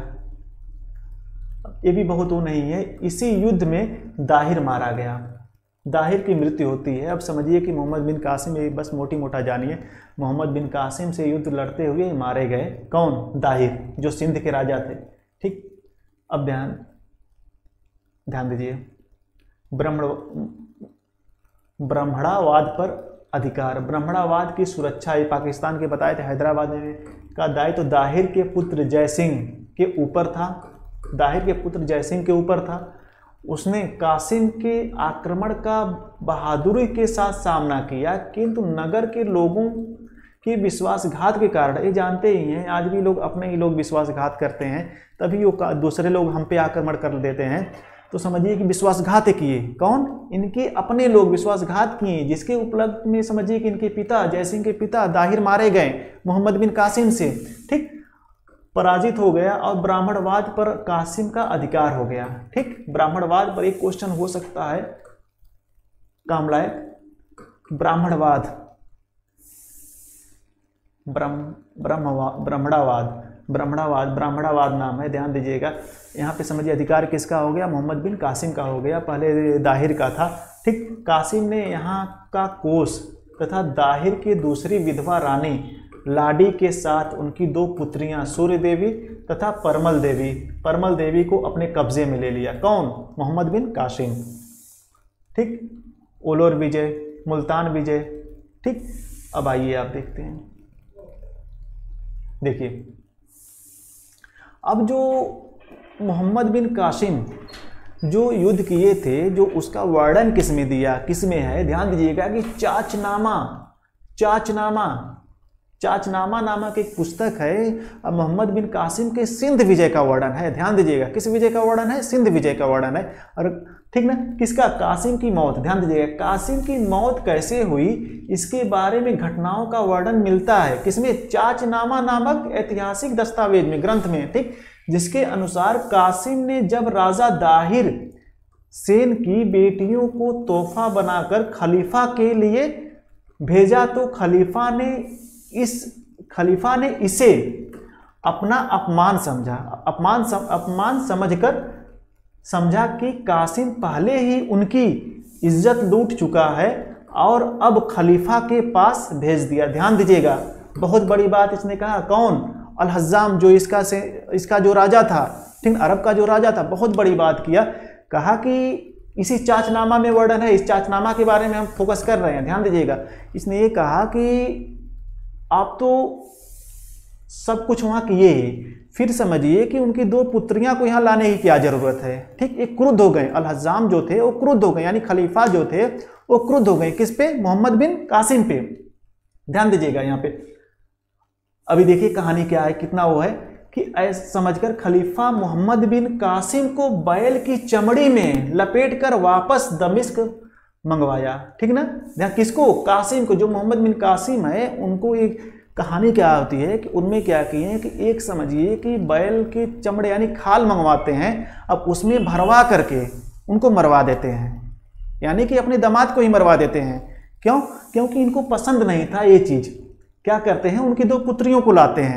ये भी बहुत वो नहीं है, इसी युद्ध में दाहिर मारा गया, दाहिर की मृत्यु होती है। अब समझिए कि मोहम्मद बिन कासिम, ये बस मोटी मोटा जानिए, मोहम्मद बिन कासिम से युद्ध लड़ते हुए मारे गए। कौन? दाहिर, जो सिंध के राजा थे। ठीक, अब ध्यान ध्यान दीजिए, ब्राह्मण ब्राह्मणावाद पर अधिकार, ब्राह्मणावाद की सुरक्षा, ये पाकिस्तान के बताए थे, हैदराबाद में का दायित्व तो दाहिर के पुत्र जयसिंह के ऊपर था। दाहिर के पुत्र जयसिंह के ऊपर था। उसने कासिम के आक्रमण का बहादुरी के साथ सामना किया, किंतु नगर के लोगों के विश्वासघात के कारण, ये जानते ही हैं, आज भी लोग अपने ही लोग विश्वासघात करते हैं, तभी वो दूसरे लोग हम पे आक्रमण कर देते हैं। तो समझिए कि विश्वासघात किए। कौन? इनके अपने लोग विश्वासघात किए, जिसके उपलब्ध में समझिए कि इनके पिता, जयसिंह के पिता दाहिर मारे गए मोहम्मद बिन कासिम से। ठीक, पराजित हो गया और ब्राह्मणवाद पर कासिम का अधिकार हो गया। ठीक, ब्राह्मणवाद पर एक क्वेश्चन हो सकता है काम लायक, ब्राह्मणवाद, ब्रह्म ब्रह्मवाद ब्राह्मणावाद ब्राह्मणावाद ब्राह्मणावाद नाम है, ध्यान दीजिएगा। यहाँ पे समझिए अधिकार किसका हो गया? मोहम्मद बिन कासिम का हो गया, पहले दाहिर का था। ठीक, कासिम ने यहाँ का कोष तथा दाहिर की दूसरी विधवा रानी लाडी के साथ उनकी दो पुत्रियां सूर्य देवी तथा परमल देवी परमल देवी को अपने कब्जे में ले लिया। कौन? मोहम्मद बिन कासिम। ठीक, ओलोर विजय, मुल्तान विजय। ठीक, अब आइए आप देखते हैं, देखिए अब जो मोहम्मद बिन कासिम जो युद्ध किए थे, जो उसका वर्णन किसमें दिया, किसमें है? ध्यान दीजिएगा कि चाचनामा चाचनामा चाचनामा नामक एक पुस्तक है। अब मोहम्मद बिन कासिम के सिंध विजय का वर्णन है। ध्यान दीजिएगा, किस विजय का वर्णन है? सिंध विजय का वर्णन है। और ठीक ना, किसका? कासिम की मौत। ध्यान दीजिएगा, कासिम की मौत कैसे हुई, इसके बारे में घटनाओं का वर्णन मिलता है किसमें? चाचनामा नामक ऐतिहासिक दस्तावेज में, ग्रंथ में। ठीक, जिसके अनुसार कासिम ने जब राजा दाहिर सेन की बेटियों को तोहफा बनाकर खलीफा के लिए भेजा, तो खलीफा ने इस खलीफा ने इसे अपना अपमान समझा, अपमान सम, अपमान समझकर समझा कि कासिम पहले ही उनकी इज्जत लूट चुका है और अब खलीफा के पास भेज दिया। ध्यान दीजिएगा, बहुत बड़ी बात इसने कहा। कौन? अल हज्जाम, जो इसका से इसका जो राजा था, ठीक, अरब का जो राजा था, बहुत बड़ी बात किया। कहा कि इसी चाचनामा में वर्णन है, इस चाचनामा के बारे में हम फोकस कर रहे हैं। ध्यान दीजिएगा, इसने ये कहा कि आप तो सब कुछ वहाँ किए ही, फिर समझिए कि उनकी दो पुत्रियां को यहाँ लाने की क्या जरूरत है। ठीक, एक क्रुद्ध हो गए, अल हज्जाम जो थे वो क्रुद्ध हो गए, यानी खलीफा जो थे वो क्रुद्ध हो गए। किस पे? मोहम्मद बिन कासिम पे। ध्यान दीजिएगा यहाँ पे, अभी देखिए कहानी क्या है, कितना वो है कि ऐसा समझकर खलीफा मोहम्मद बिन कासिम को बैल की चमड़ी में लपेटकर वापस दमिश्क मंगवाया। ठीक ना, ध्यान, किसको? कासिम को, जो मोहम्मद बिन कासिम है उनको। एक कहानी क्या होती है कि उनमें क्या किए हैं कि एक समझिए कि बैल के चमड़े यानी खाल मंगवाते हैं, अब उसमें भरवा करके उनको मरवा देते हैं, यानी कि अपने दामाद को ही मरवा देते हैं। क्यों? क्योंकि इनको पसंद नहीं था ये चीज़। क्या करते हैं? उनकी दो पुत्रियों को लाते हैं,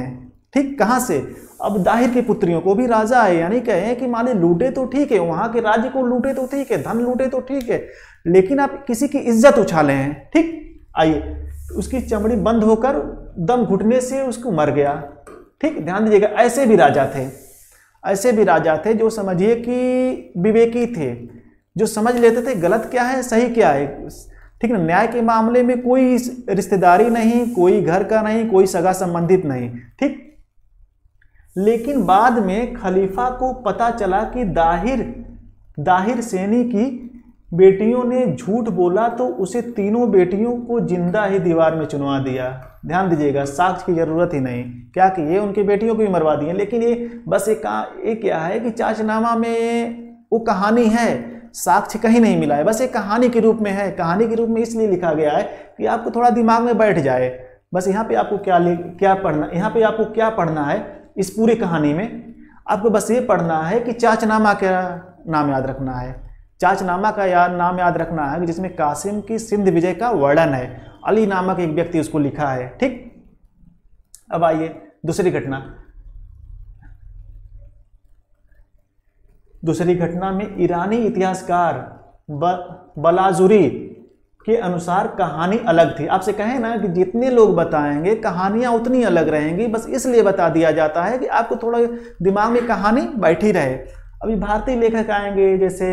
ठीक, कहाँ से? अब दाहिर की पुत्रियों को भी राजा है, यानी कहें कि मान ली लूटे तो ठीक है, वहां के राज्य को लूटे तो ठीक है, धन लूटे तो ठीक है, लेकिन आप किसी की इज्जत उछाले हैं। ठीक, आइए, उसकी चमड़ी बंद होकर दम घुटने से उसको मर गया। ठीक, ध्यान दीजिएगा, ऐसे भी राजा थे, ऐसे भी राजा थे जो समझिए कि विवेकी थे, जो समझ लेते थे गलत क्या है सही क्या है। ठीक ना, न्याय के मामले में कोई रिश्तेदारी नहीं, कोई घर का नहीं, कोई सगा संबंधित नहीं। ठीक, लेकिन बाद में खलीफा को पता चला कि दाहिर दाहिर सेनी की बेटियों ने झूठ बोला, तो उसे तीनों बेटियों को जिंदा ही दीवार में चुनवा दिया। ध्यान दीजिएगा, साक्ष्य की जरूरत ही नहीं, क्या कि ये उनकी बेटियों को भी मरवा दिए। लेकिन ये बस एक ये क्या है कि चाचनामा में वो कहानी है, साक्ष्य कहीं नहीं मिला है, बस एक कहानी के रूप में है। कहानी के रूप में इसलिए लिखा गया है कि आपको थोड़ा दिमाग में बैठ जाए। बस यहाँ पे आपको क्या क्या पढ़ना यहाँ पे आपको क्या पढ़ना है इस पूरी कहानी में, आपको बस ये पढ़ना है कि चाचनामा का नाम याद रखना है। चाचनामा का याद नाम याद रखना है जिसमें कासिम की सिंध विजय का वर्णन है। अली नामक एक व्यक्ति उसको लिखा है। ठीक, अब आइए दूसरी घटना। दूसरी घटना में ईरानी इतिहासकार बलाजुरी के अनुसार कहानी अलग थी। आपसे कहें ना कि जितने लोग बताएंगे कहानियां उतनी अलग रहेंगी, बस इसलिए बता दिया जाता है कि आपको थोड़ा दिमाग में कहानी बैठी रहे। अभी भारतीय लेखक आएंगे जैसे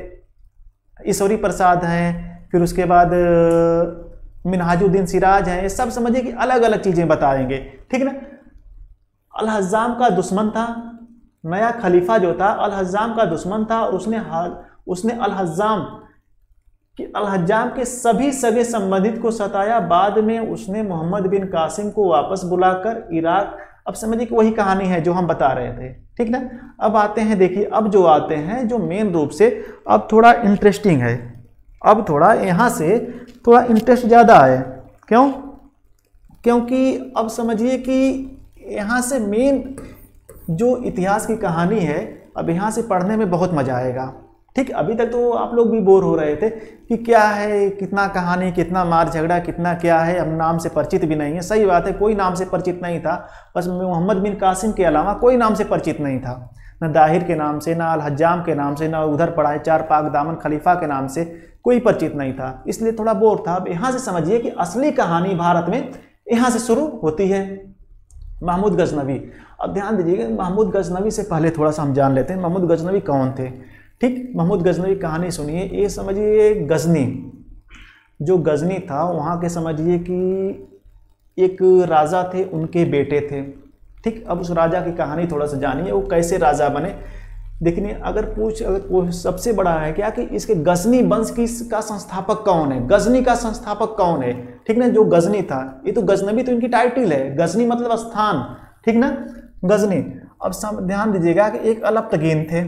ईश्वरी प्रसाद हैं, फिर उसके बाद मिनहाजुद्दीन सिराज हैं, ये सब समझिए कि अलग अलग चीजें बताएंगे। ठीक ना, अल हज्जाम का दुश्मन था, नया खलीफा जो था अल हज्जाम का दुश्मन था, और उसने उसने अल हज्जाम कि अल हज्जाम के सभी सगे संबंधित को सताया। बाद में उसने मोहम्मद बिन कासिम को वापस बुलाकर इराक, अब समझिए कि वही कहानी है जो हम बता रहे थे। ठीक ना, अब आते हैं, देखिए अब जो आते हैं जो मेन रूप से अब थोड़ा इंटरेस्टिंग है, अब थोड़ा यहाँ से थोड़ा इंटरेस्ट ज़्यादा है। क्यों? क्योंकि अब समझिए कि यहाँ से मेन जो इतिहास की कहानी है, अब यहाँ से पढ़ने में बहुत मज़ा आएगा। ठीक, अभी तक तो आप लोग भी बोर हो रहे थे कि क्या है, कितना कहानी, कितना मार झगड़ा, कितना क्या है, हम नाम से परिचित भी नहीं है। सही बात है, कोई नाम से परिचित नहीं था, बस मोहम्मद बिन कासिम के अलावा कोई नाम से परिचित नहीं था, न दाहिर के नाम से, ना अल हज्जाम के नाम से, ना उधर पड़ा है चार पाक दामन खलीफा के नाम से कोई परिचित नहीं था, इसलिए थोड़ा बोर था। अब यहाँ से समझिए कि असली कहानी भारत में यहाँ से शुरू होती है, महमूद गजनवी। अब ध्यान दीजिएगा, महमूद गजनवी से पहले थोड़ा सा हम जान लेते हैं महमूद गजनवी कौन थे। ठीक, महमूद गजनवी कहानी सुनिए। ये समझिए गजनी, जो गजनी था वहाँ के समझिए कि एक राजा थे, उनके बेटे थे। ठीक, अब उस राजा की कहानी थोड़ा सा जानिए, वो कैसे राजा बने। देखिए, अगर पूछ अगर सबसे बड़ा है क्या कि इसके गजनी वंश की का संस्थापक कौन है, गजनी का संस्थापक कौन है। ठीक ना, जो गजनी था, ये तो गजनवी तो इनकी टाइटल है, गजनी मतलब स्थान। ठीक ना, गजनी। अब सब ध्यान दीजिएगा कि एक अलप्तगीन थे,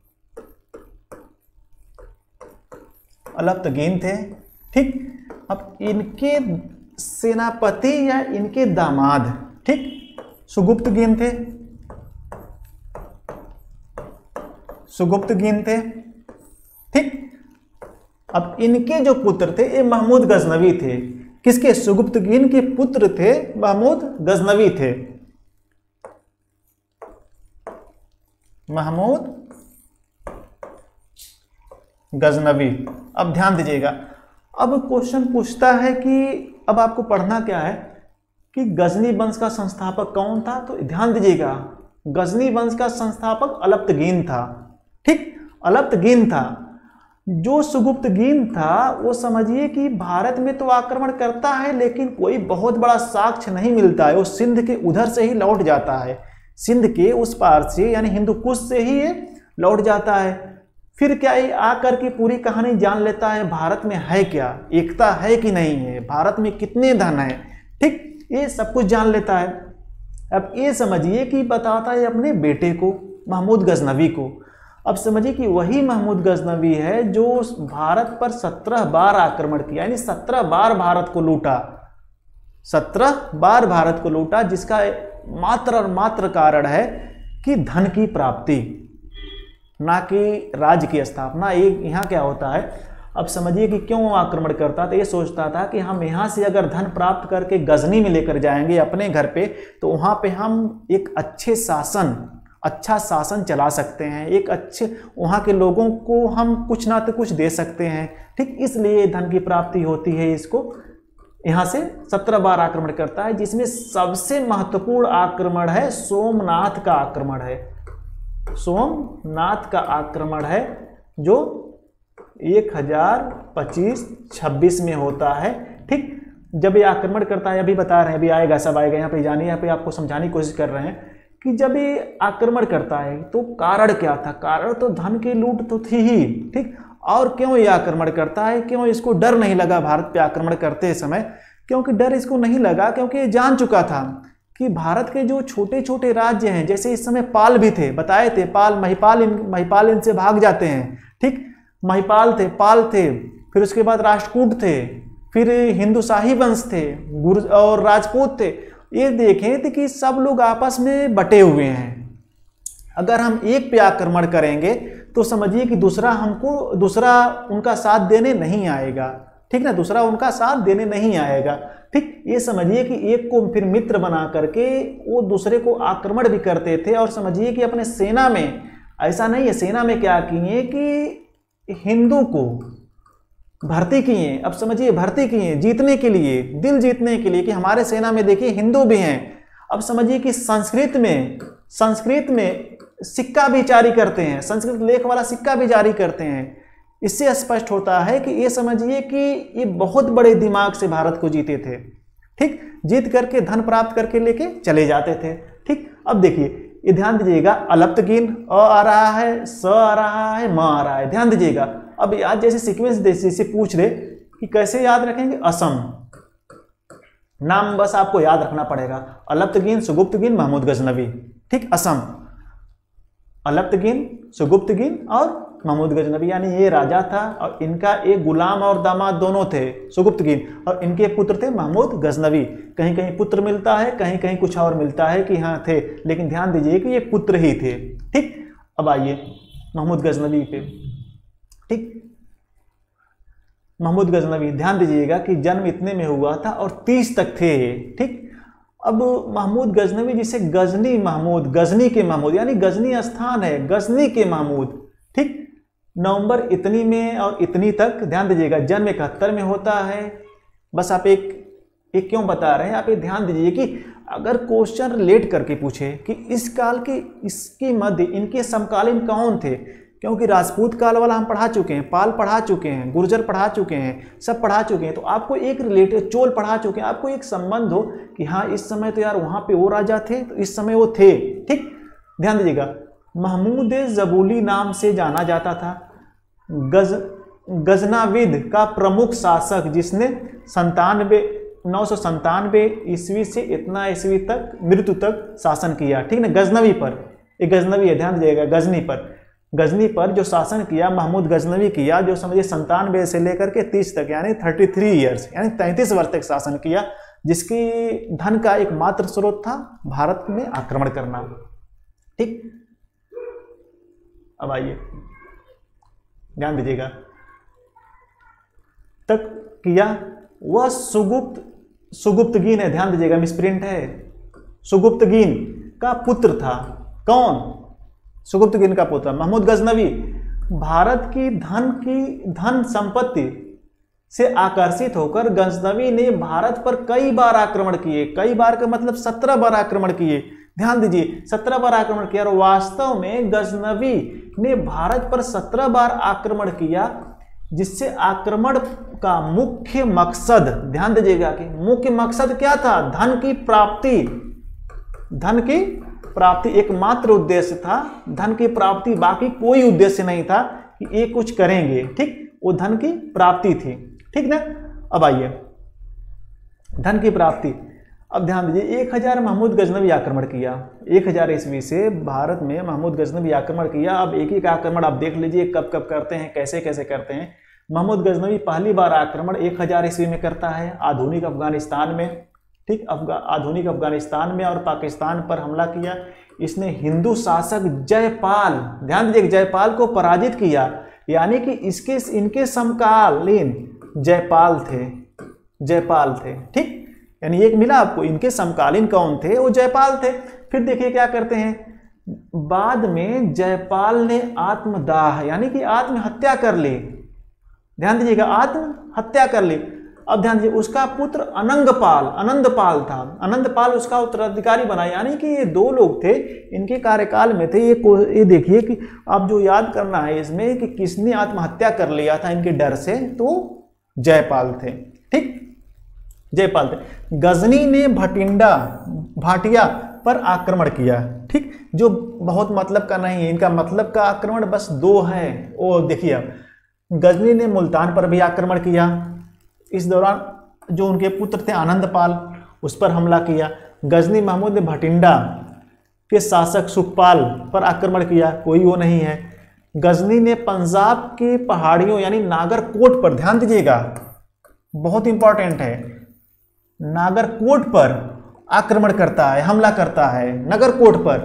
अलप्तगीन थे। ठीक, अब इनके सेनापति या इनके दामाद, ठीक, सुगुप्तगीन थे, सुगुप्तगीन थे। ठीक, अब इनके जो पुत्र थे ये महमूद गजनवी थे। किसके? सुगुप्तगीन के पुत्र थे, महमूद गजनवी थे, महमूद गजनवी। अब ध्यान दीजिएगा, अब क्वेश्चन पूछता है कि अब आपको पढ़ना क्या है कि गजनी वंश का संस्थापक कौन था। तो ध्यान दीजिएगा, गजनी वंश का संस्थापक अलप्तगीन था। ठीक, अलप्तगीन था। जो सुगुप्तगीन था वो समझिए कि भारत में तो आक्रमण करता है, लेकिन कोई बहुत बड़ा साक्ष्य नहीं मिलता है। वो सिंध के उधर से ही लौट जाता है, सिंध के उस पार से, यानी हिंदू कुश से ही ये लौट जाता है। फिर क्या ये आकर के पूरी कहानी जान लेता है, भारत में है क्या, एकता है कि नहीं है, भारत में कितने धन है। ठीक, ये सब कुछ जान लेता है। अब ये समझिए कि बताता है अपने बेटे को, महमूद गजनवी को। अब समझिए कि वही महमूद गजनवी है जो भारत पर सत्रह बार आक्रमण किया, यानी सत्रह बार भारत को लूटा, सत्रह बार भारत को लूटा, जिसका मात्र और मात्र कारण है कि धन की प्राप्ति, ना कि राज्य की स्थापना। एक यहाँ क्या होता है, अब समझिए कि क्यों आक्रमण करता था। ये सोचता था कि हम यहाँ से अगर धन प्राप्त करके गजनी में लेकर जाएंगे अपने घर पे, तो वहाँ पे हम एक अच्छे शासन अच्छा शासन चला सकते हैं, एक अच्छे वहाँ के लोगों को हम कुछ ना तो कुछ दे सकते हैं। ठीक, इसलिए धन की प्राप्ति होती है। इसको यहाँ से सत्रह बार आक्रमण करता है, जिसमें सबसे महत्वपूर्ण आक्रमण है सोमनाथ का आक्रमण है। सोमनाथ का आक्रमण है जो एक हजार पच्चीस छब्बीस में होता है। ठीक, जब ये आक्रमण करता है, अभी बता रहे हैं, अभी आएगा, सब आएगा, यहाँ पे जानिए, यहाँ पे आपको समझाने की कोशिश कर रहे हैं कि जब ये आक्रमण करता है तो कारण क्या था। कारण तो धन की लूट तो थी ही। ठीक, और क्यों ये आक्रमण करता है, क्यों इसको डर नहीं लगा भारत पे आक्रमण करते समय? क्योंकि डर इसको नहीं लगा, क्योंकि ये जान चुका था कि भारत के जो छोटे छोटे राज्य हैं, जैसे इस समय पाल भी थे, बताए थे, पाल महिपाल इन महिपाल इनसे भाग जाते हैं। ठीक, महिपाल थे, पाल थे, फिर उसके बाद राष्ट्रकूट थे, फिर हिंदू शाही वंश थे, गुर और राजपूत थे। ये देखें थे कि सब लोग आपस में बटे हुए हैं। अगर हम एक पे आक्रमण करेंगे तो समझिए कि दूसरा हमको दूसरा उनका साथ देने नहीं आएगा। ठीक ना, दूसरा उनका साथ देने नहीं आएगा। ठीक, ये समझिए कि एक को फिर मित्र बना करके वो दूसरे को आक्रमण भी करते थे। और समझिए कि अपने सेना में ऐसा नहीं है, सेना में क्या किए कि हिंदू को भर्ती किए। अब समझिए भर्ती किए जीतने के लिए, दिल जीतने के लिए, कि हमारे सेना में देखिए हिंदू भी हैं। अब समझिए कि संस्कृत में संस्कृत में सिक्का भी जारी करते हैं, संस्कृत लेख वाला सिक्का भी जारी करते हैं। इससे स्पष्ट होता है कि ये समझिए कि ये बहुत बड़े दिमाग से भारत को जीते थे। ठीक, जीत करके धन प्राप्त करके लेके चले जाते थे। ठीक, अब देखिए, ये ध्यान दीजिएगा, अलप्त गिन अ आ रहा है, स आ रहा है, म आ रहा है, ध्यान दीजिएगा। अब आज जैसे सीक्वेंस जैसे पूछ रहे कि कैसे याद रखेंगे, असम नाम बस आपको याद रखना पड़ेगा, अलप्त गिन, सुगुप्त गिन, महमूद गजनवी। ठीक, असम, अलप्त गिन, सुगुप्त गिन और महमूद गजनवी, यानी ये राजा था और इनका एक गुलाम और दामाद दोनों थे, सुगुप्त गिन, और इनके पुत्र थे महमूद गजनवी। कहीं कहीं पुत्र मिलता है, कहीं कहीं कुछ और मिलता है कि हाँ थे, लेकिन ध्यान दीजिए कि ये पुत्र ही थे। ठीक, अब आइए महमूद गजनवी पे। ठीक, महमूद गजनवी, ध्यान दीजिएगा कि जन्म इतने में हुआ था और तीस तक थे। ठीक, अब महमूद गजनवी, जिसे गजनी महमूद, गजनी के महमूद, यानी गजनी स्थान है, गजनी के महमूद। ठीक, नवंबर इतनी में और इतनी तक, ध्यान दीजिएगा, जन्म इकहत्तर में होता है। बस आप एक एक क्यों बता रहे हैं, आप ये ध्यान दीजिए कि अगर क्वेश्चन रिलेट करके पूछे कि इस काल के इसके मध्य इनके समकालीन कौन थे, क्योंकि राजपूत काल वाला हम पढ़ा चुके हैं, पाल पढ़ा चुके हैं, गुर्जर पढ़ा चुके हैं, सब पढ़ा चुके हैं, तो आपको एक रिलेटेड, चोल पढ़ा चुके हैं, आपको एक संबंध हो कि हाँ इस समय तो यार वहाँ पे वो राजा थे, तो इस समय वो थे। ठीक, ध्यान दीजिएगा, महमूद जबूली नाम से जाना जाता था। गज गजनाविद का प्रमुख शासक, जिसने संतानवे नौ सौ संतानवे ईस्वी से इतना ईस्वी तक मृत्यु तक शासन किया। ठीक ना, गजनवी पर, एक गजनवी है, ध्यान दीजिएगा, गजनी पर, गजनी पर जो शासन किया महमूद गजनवी किया, जो समझिए संतानवे से लेकर के तीस तक, यानी थर्टी थ्री ईयर्स, यानी तैंतीस वर्ष तक शासन किया, जिसकी धन का एकमात्र स्रोत था भारत में आक्रमण करना। ठीक, अब आइए ध्यान दीजिएगा, तक किया वह सुगुप्त सुगुप्तगिन है, ध्यान दीजिएगा, मिसप्रिंट है, सुगुप्तगिन का पुत्र था। कौन? सुगुप्तगिन का पुत्र महमूद गजनवी। भारत की धन की धन संपत्ति से आकर्षित होकर गजनवी ने भारत पर कई बार आक्रमण किए, कई बार का मतलब सत्रह बार आक्रमण किए। ध्यान दीजिए, सत्रह बार आक्रमण किया, और वास्तव में गजनवी ने भारत पर सत्रह बार आक्रमण किया, जिससे आक्रमण का मुख्य मकसद, ध्यान दीजिएगा कि मुख्य मकसद क्या था? धन की प्राप्ति, धन की प्राप्ति एकमात्र उद्देश्य था, धन की प्राप्ति, बाकी कोई उद्देश्य नहीं था कि ये कुछ करेंगे। ठीक, वो धन की प्राप्ति थी। ठीक ना, अब आइए धन की प्राप्ति। अब ध्यान दीजिए, एक हजार महमूद गजनवी आक्रमण किया, एक हजार ईस्वी से भारत में महमूद गजनवी आक्रमण किया। अब एक एक आक्रमण आप देख लीजिए कब कब करते हैं, कैसे कैसे करते हैं। महमूद गजनवी पहली बार आक्रमण एक हजार ईस्वी में करता है, आधुनिक अफगानिस्तान में। ठीक, अफगा आधुनिक अफगानिस्तान में और पाकिस्तान पर हमला किया। इसने हिंदू शासक जयपाल, ध्यान दीजिए, जयपाल को पराजित किया। यानी कि इसके इनके समकालीन जयपाल थे, जयपाल थे। ठीक, यानी एक मिला आपको, इनके समकालीन कौन थे? वो जयपाल थे। फिर देखिए क्या करते हैं, बाद में जयपाल ने आत्मदाह यानी कि आत्महत्या कर ली। ध्यान दीजिएगा, आत्महत्या कर ली। अब ध्यान दीजिए, उसका पुत्र अनंगपाल आनंदपाल था, आनंदपाल उसका उत्तराधिकारी बना। यानी कि ये दो लोग थे, इनके कार्यकाल में थे। ये ये देखिए कि आप जो याद करना है इसमें कि किसने आत्महत्या कर लिया था इनके डर से, तो जयपाल थे। ठीक, जयपाल थे। गजनी ने भटिंडा भाटिया पर आक्रमण किया। ठीक, जो बहुत मतलब का नहीं है, इनका मतलब का आक्रमण बस दो है। वो देखिए आप, गजनी ने मुल्तान पर भी आक्रमण किया, इस दौरान जो उनके पुत्र थे आनंदपाल उस पर हमला किया। गजनी महमूद ने भटिंडा के शासक सुखपाल पर आक्रमण किया, कोई वो नहीं है। गजनी ने पंजाब की पहाड़ियों यानी नागरकोट पर, ध्यान दीजिएगा बहुत इंपॉर्टेंट है, नागरकोट पर आक्रमण करता है, हमला करता है नगरकोट पर।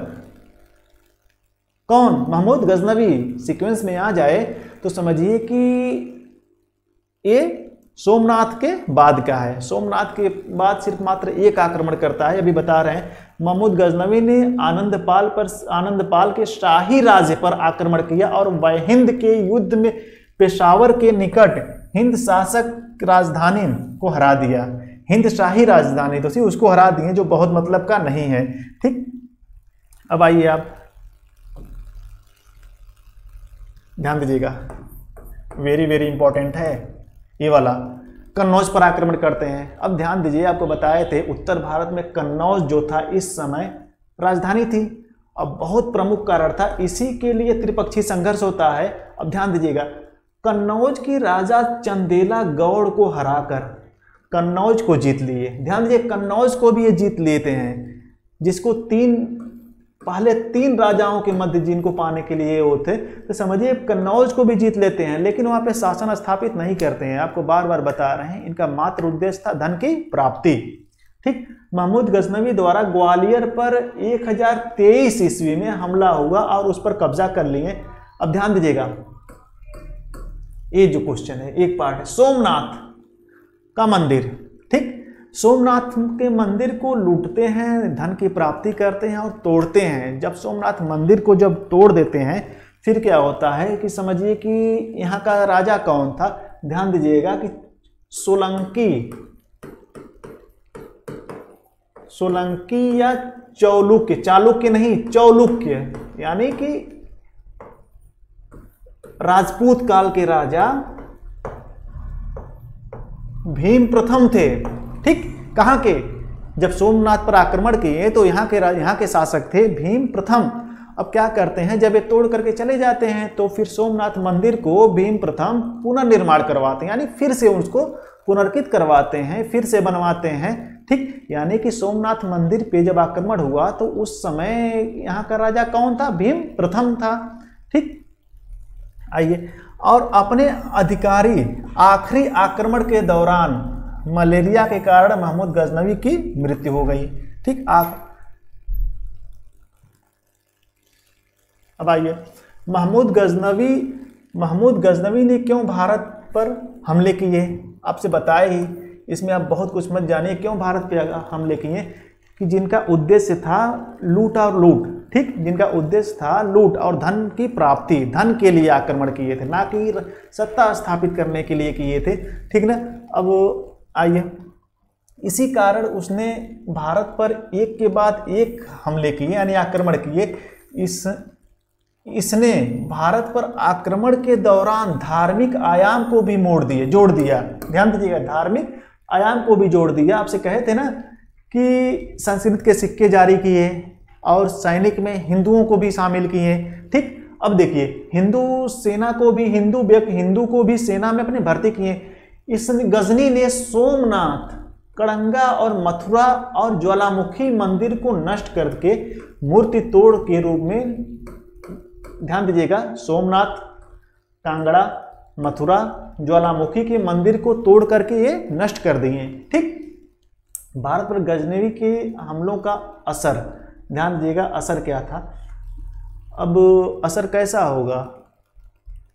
कौन? महमूद गजनवी। सीक्वेंस में आ जाए तो समझिए कि ये सोमनाथ के बाद का है। सोमनाथ के बाद सिर्फ मात्र एक आक्रमण करता है, अभी बता रहे हैं। महमूद गजनवी ने आनंदपाल पर आनंदपाल के शाही राज्य पर आक्रमण किया और हिंद के युद्ध में पेशावर के निकट हिंद शासक राजधानी को हरा दिया। हिंद शाही राजधानी तो सी उसको हरा दिए, जो बहुत मतलब का नहीं है। ठीक, अब आइए आप ध्यान दीजिएगा, वेरी वेरी इंपॉर्टेंट है ये वाला। कन्नौज पर आक्रमण करते हैं। अब ध्यान दीजिए, आपको बताए थे उत्तर भारत में कन्नौज जो था इस समय राजधानी थी। अब बहुत प्रमुख कारण था, इसी के लिए त्रिपक्षीय संघर्ष होता है। अब ध्यान दीजिएगा, कन्नौज की राजा चंदेला गौड़ को हराकर कन्नौज को जीत लिए। ध्यान दीजिए, कन्नौज को भी ये जीत लेते हैं, जिसको तीन पहले तीन राजाओं के मध्य जिनको पाने के लिए वो थे, तो समझिए कन्नौज को भी जीत लेते हैं, लेकिन वहां पे शासन स्थापित नहीं करते हैं। आपको बार बार बता रहे हैं, इनका मात्र उद्देश्य था धन की प्राप्ति। ठीक, महमूद गजनवी द्वारा ग्वालियर पर एक हजार तेईस ईस्वी में हमला हुआ और उस पर कब्जा कर लिए। अब ध्यान दीजिएगा, ये जो क्वेश्चन है एक पार्ट है, सोमनाथ का मंदिर। ठीक, सोमनाथ के मंदिर को लूटते हैं, धन की प्राप्ति करते हैं और तोड़ते हैं। जब सोमनाथ मंदिर को जब तोड़ देते हैं, फिर क्या होता है कि समझिए कि यहाँ का राजा कौन था? ध्यान दीजिएगा कि सोलंकी सोलंकी या चौलुक्य, चालुक्य नहीं चौलुक्य, यानी कि राजपूत काल के राजा भीम प्रथम थे। ठीक, कहाँ के? जब सोमनाथ पर आक्रमण किए तो यहाँ के यहाँ के शासक थे भीम प्रथम। अब क्या करते हैं, जब ये तोड़ करके चले जाते हैं तो फिर सोमनाथ मंदिर को भीम प्रथम पुनर्निर्माण करवाते हैं, यानी फिर से उसको पुनर्कित करवाते हैं, फिर से बनवाते हैं। ठीक, यानी कि सोमनाथ मंदिर पे जब आक्रमण हुआ तो उस समय यहाँ का राजा कौन था? भीम प्रथम था। ठीक, आइए, और अपने अधिकारी आखिरी आक्रमण के दौरान मलेरिया के कारण महमूद गजनवी की मृत्यु हो गई। ठीक, आप अब आइए, महमूद गजनवी महमूद गजनवी ने क्यों भारत पर हमले किए? आपसे बताए ही, इसमें आप बहुत कुछ मत जानिए। क्यों भारत पे हमले किए? कि जिनका उद्देश्य था लूट और लूट। ठीक, जिनका उद्देश्य था लूट और धन की प्राप्ति, धन के लिए आक्रमण किए थे, ना कि सत्ता स्थापित करने के लिए किए थे। ठीक ना। अब आइए, इसी कारण उसने भारत पर एक के बाद एक हमले किए, यानी आक्रमण किए। इस इसने भारत पर आक्रमण के दौरान धार्मिक आयाम को भी मोड़ दिए जोड़ दिया। ध्यान दीजिएगा, धार्मिक आयाम को भी जोड़ दिया। आपसे कहे थे ना कि संस्कृत के सिक्के जारी किए और सैनिक में हिंदुओं को भी शामिल किए। ठीक, अब देखिए, हिंदू सेना को भी हिंदू हिंदू को भी सेना में अपने भर्ती किए। इस गजनी ने सोमनाथ, कड़ंगा और मथुरा और ज्वालामुखी मंदिर को नष्ट करके मूर्ति तोड़ के रूप में, ध्यान दीजिएगा, सोमनाथ, कांगड़ा, मथुरा, ज्वालामुखी के मंदिर को तोड़ करके ये नष्ट कर दिए। ठीक, भारत पर गजनवी के हमलों का असर, ध्यान दीजिएगा असर क्या था। अब असर कैसा होगा?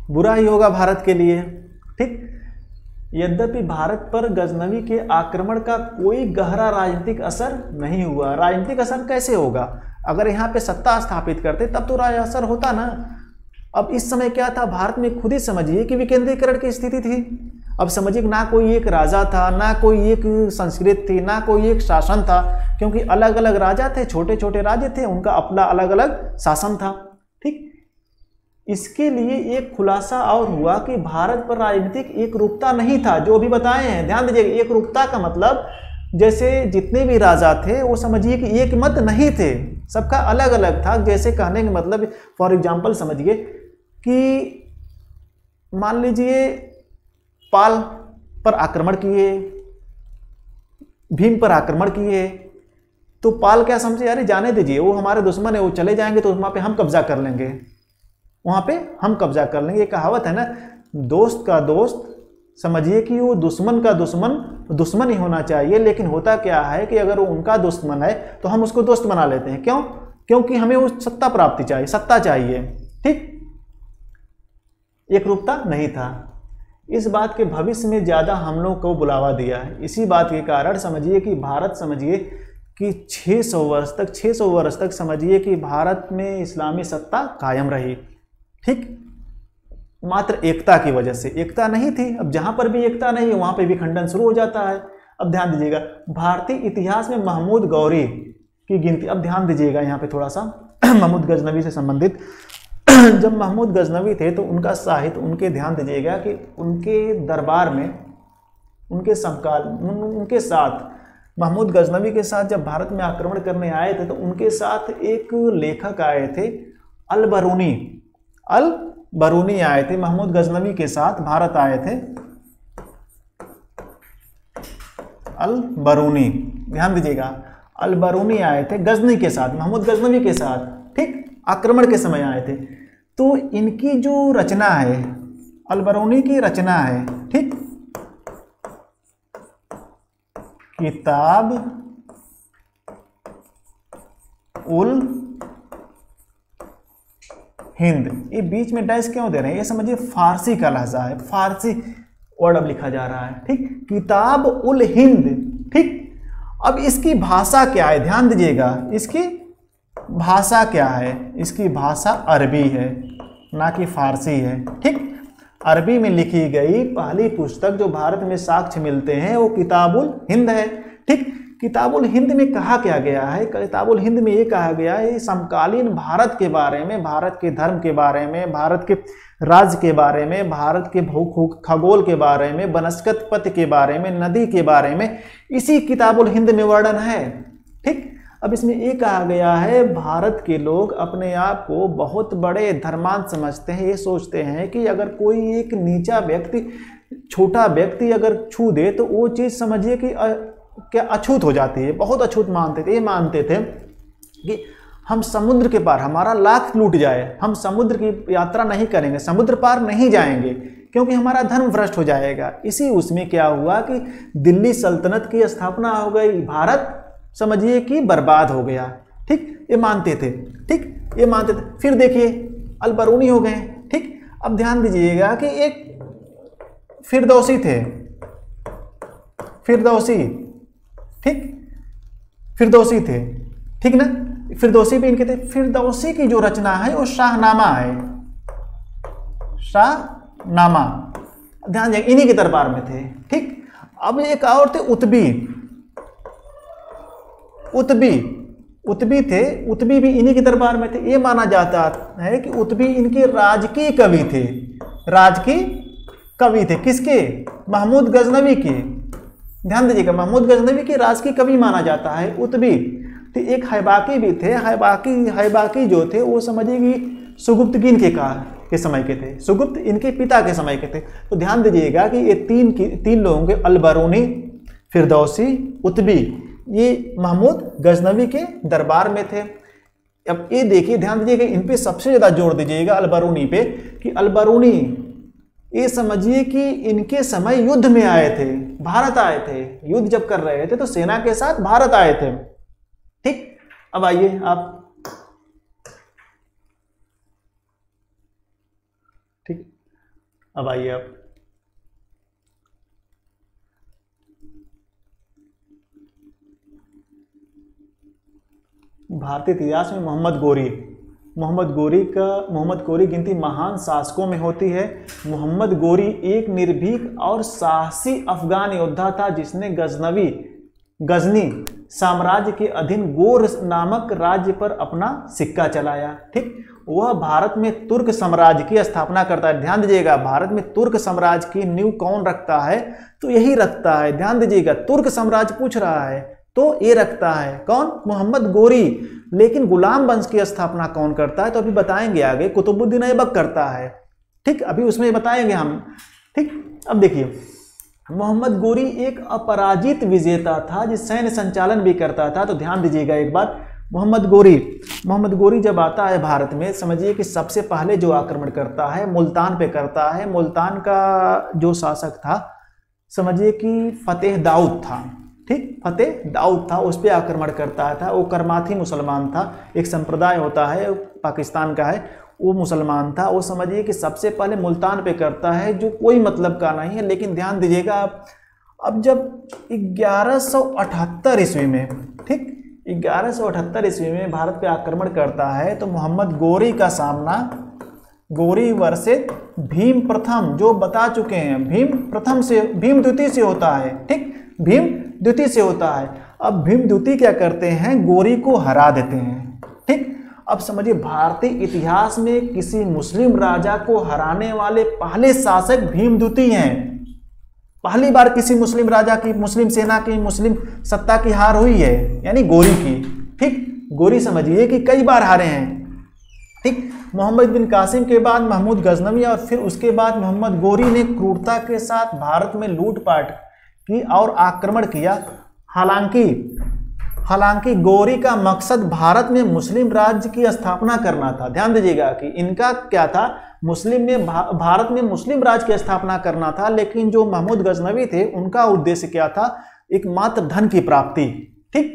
बुरा ही होगा भारत के लिए। ठीक, यद्यपि भारत पर गजनवी के आक्रमण का कोई गहरा राजनीतिक असर नहीं हुआ। राजनीतिक असर कैसे होगा? अगर यहाँ पे सत्ता स्थापित करते तब तो राज असर होता ना। अब इस समय क्या था, भारत में खुद ही समझिए कि विकेंद्रीकरण की स्थिति थी। अब समझिए ना कोई एक राजा था, ना कोई एक संस्कृत थी, ना कोई एक शासन था, क्योंकि अलग अलग राजा थे, छोटे छोटे राज्य थे, उनका अपना अलग अलग शासन था। ठीक, इसके लिए एक खुलासा और हुआ कि भारत पर राजनीतिक एक रूपता नहीं था, जो अभी बताए हैं। ध्यान दीजिएगा, एक रूपता का मतलब जैसे जितने भी राजा थे वो समझिए कि एक मत नहीं थे, सबका अलग अलग था। जैसे कहने का मतलब फॉर एग्जांपल समझिए कि मान लीजिए पाल पर आक्रमण किए, भीम पर आक्रमण किए, तो पाल क्या समझे, अरे जाने दीजिए, वो हमारे दुश्मन है, वो चले जाएंगे तो वहाँ पे हम कब्जा कर लेंगे, वहाँ पे हम कब्जा कर लेंगे। ये कहावत है ना, दोस्त का दोस्त समझिए कि वो दुश्मन का दुश्मन दुश्मन ही होना चाहिए। लेकिन होता क्या है कि अगर वो उनका दुश्मन है तो हम उसको दोस्त बना लेते हैं। क्यों? क्योंकि हमें वो सत्ता प्राप्ति चाहिए, सत्ता चाहिए। ठीक, एक रूपता नहीं था। इस बात के भविष्य में ज़्यादा हमलों को बुलावा दिया है। इसी बात के कारण समझिए कि भारत समझिए कि छह सौ वर्ष तक छह सौ वर्ष तक समझिए कि भारत में इस्लामी सत्ता कायम रही। ठीक, मात्र एकता की वजह से। एकता नहीं थी, अब जहाँ पर भी एकता नहीं है वहाँ पे भी खंडन शुरू हो जाता है। अब ध्यान दीजिएगा, भारतीय इतिहास में महमूद गौरी की गिनती, अब ध्यान दीजिएगा यहाँ पे थोड़ा सा महमूद गजनवी से संबंधित। जब महमूद गजनवी थे तो उनका साहित्य, उनके ध्यान दीजिएगा कि उनके दरबार में, उनके समकाल, उनके साथ महमूद गजनवी के साथ जब भारत में आक्रमण करने आए थे तो उनके साथ एक लेखक आए थे, अल बरूनी। अल बरूनी आए थे, महमूद गजनवी के साथ भारत आए थे। अल बरूनी, ध्यान दीजिएगा, अल बरूनी आए थे गजनी के साथ, महमूद गजनवी के साथ। ठीक, आक्रमण के समय आए थे। तो इनकी जो रचना है, अल बरूनी की रचना है, ठीक, किताब उल हिंद, ये बीच में डैश क्यों दे रहे हैं? ये समझिए फारसी का लहजा है, फारसी वर्ड अब लिखा जा रहा है। ठीक, किताब उल हिंद। ठीक, अब इसकी भाषा क्या है? ध्यान दीजिएगा, इसकी भाषा क्या है? इसकी भाषा अरबी है, ना कि फारसी है। ठीक, अरबी में लिखी गई पहली पुस्तक जो भारत में साक्ष्य मिलते हैं वो किताबुल हिंद है। ठीक, किताबुल हिंद में कहा क्या गया है? किताबुल हिंद में ये कहा गया है समकालीन भारत के बारे में, भारत के धर्म के बारे में, भारत के राज्य के बारे में, भारत के भू खगोल के बारे में, वनस्पति के बारे में, नदी के बारे में, इसी किताबुल हिंद में वर्णन है। ठीक, अब इसमें ये कहा गया है भारत के लोग अपने आप को बहुत बड़े धर्मांत समझते हैं। ये सोचते हैं कि अगर कोई एक नीचा व्यक्ति, छोटा व्यक्ति अगर छू दे तो वो चीज़ समझिए कि अ, क्या अछूत हो जाती है, बहुत अछूत मानते थे। ये मानते थे कि हम समुद्र के पार, हमारा लाख लूट जाए, हम समुद्र की यात्रा नहीं करेंगे, समुद्र पार नहीं जाएंगे, क्योंकि हमारा धर्म भ्रष्ट हो जाएगा। इसी उसमें क्या हुआ कि दिल्ली सल्तनत की स्थापना हो गई, भारत समझिए कि बर्बाद हो गया। ठीक, ये मानते थे। ठीक, ये मानते थे। फिर देखिए अल बरूनी हो गए। ठीक, अब ध्यान दीजिएगा कि एक फिरदौसी थे, फिरदौसी। ठीक, फिरदौसी थे, ठीक ना, फिरदौसी भी इनके थे। फिरदौसी की जो रचना है वो शाहनामा है, शाहनामा। ध्यान दीजिए, इन्हीं के दरबार में थे। ठीक, अब एक और थे उतबी, उतबी उतबी थे, उतबी भी इन्हीं के दरबार में थे। ये माना जाता है कि उतबी इनके राजकीय कवि थे, राजकीय कवि थे। किसके? महमूद गजनवी के। ध्यान दीजिएगा, महमूद गजनवी के राजकीय कवि माना जाता है उतबी। तो एक हैबाकी भी थे, हैबाकी हैबाकी जो थे वो समझिए कि सुगुप्तगिन के का के समय के थे, सुगुप्त इनके पिता के समय के थे। तो ध्यान दीजिएगा कि ये तीन की तीन लोगों के, अल बरूनी, फिरदौसी, उतबी, ये महमूद गजनवी के दरबार में थे। अब ये देखिए, ध्यान दीजिएगा, इन पे सबसे ज़्यादा जोर दीजिएगा अल बरूनी पे, कि अल बरूनी ये समझिए कि इनके समय युद्ध में आए थे, भारत आए थे, युद्ध जब कर रहे थे तो सेना के साथ भारत आए थे। ठीक, अब आइए आप, ठीक, अब आइए अब भारतीय इतिहास में मोहम्मद गोरी मोहम्मद गोरी का मोहम्मद गोरी गिनती महान शासकों में होती है। मोहम्मद गोरी एक निर्भीक और साहसी अफगान योद्धा था जिसने गजनवी गजनी साम्राज्य के अधीन गोर नामक राज्य पर अपना सिक्का चलाया। ठीक, वह भारत में तुर्क साम्राज्य की स्थापना करता है। ध्यान दीजिएगा, भारत में तुर्क साम्राज्य की नींव कौन रखता है? तो यही रखता है। ध्यान दीजिएगा, तुर्क साम्राज्य पूछ रहा है तो ये रखता है कौन? मोहम्मद गोरी। लेकिन गुलाम वंश की स्थापना कौन करता है? तो अभी बताएंगे आगे, कुतुबुद्दीन ऐबक करता है। ठीक, अभी उसमें बताएंगे हम। ठीक, अब देखिए, मोहम्मद गोरी एक अपराजित विजेता था जो सैन्य संचालन भी करता था। तो ध्यान दीजिएगा एक बात, मोहम्मद गोरी मोहम्मद गोरी जब आता है भारत में, समझिए कि सबसे पहले जो आक्रमण करता है मुल्तान पे करता है। मुल्तान का जो शासक था समझिए कि फतेह दाऊद था। ठीक, फतेह दाऊद था, उस पर आक्रमण करता था। वो करमाथी मुसलमान था, एक संप्रदाय होता है पाकिस्तान का है, वो मुसलमान था। वो समझिए कि सबसे पहले मुल्तान पे करता है, जो कोई मतलब का नहीं है। लेकिन ध्यान दीजिएगा, अब जब ग्यारह सौ अठहत्तर ईस्वी में, ठीक, ग्यारह सौ अठहत्तर ईस्वी में भारत पे आक्रमण करता है तो मोहम्मद गोरी का सामना गोरी वर्सेस भीम प्रथम, जो बता चुके हैं, भीम प्रथम से भीम द्वितीय से होता है। ठीक, भीम द्वितीय से होता है। अब भीम द्वितीय क्या करते हैं? गोरी को हरा देते हैं। ठीक, अब समझिए भारतीय इतिहास में किसी मुस्लिम राजा को हराने वाले पहले शासक भीम द्वितीय हैं। पहली बार किसी मुस्लिम राजा की, मुस्लिम सेना की, मुस्लिम सत्ता की हार हुई है, यानी गोरी की। ठीक, गोरी समझिए कि कई बार हारे हैं। ठीक, मोहम्मद बिन कासिम के बाद महमूद गजनवी और फिर उसके बाद मोहम्मद गोरी ने क्रूरता के साथ भारत में लूटपाट की और आक्रमण किया। हालांकि हालांकि गोरी का मकसद भारत में मुस्लिम राज्य की स्थापना करना था। ध्यान दीजिएगा कि इनका क्या था? मुस्लिम में भा, भारत में मुस्लिम राज्य की स्थापना करना था। लेकिन जो महमूद गजनवी थे उनका उद्देश्य क्या था? एकमात्र धन की प्राप्ति। ठीक,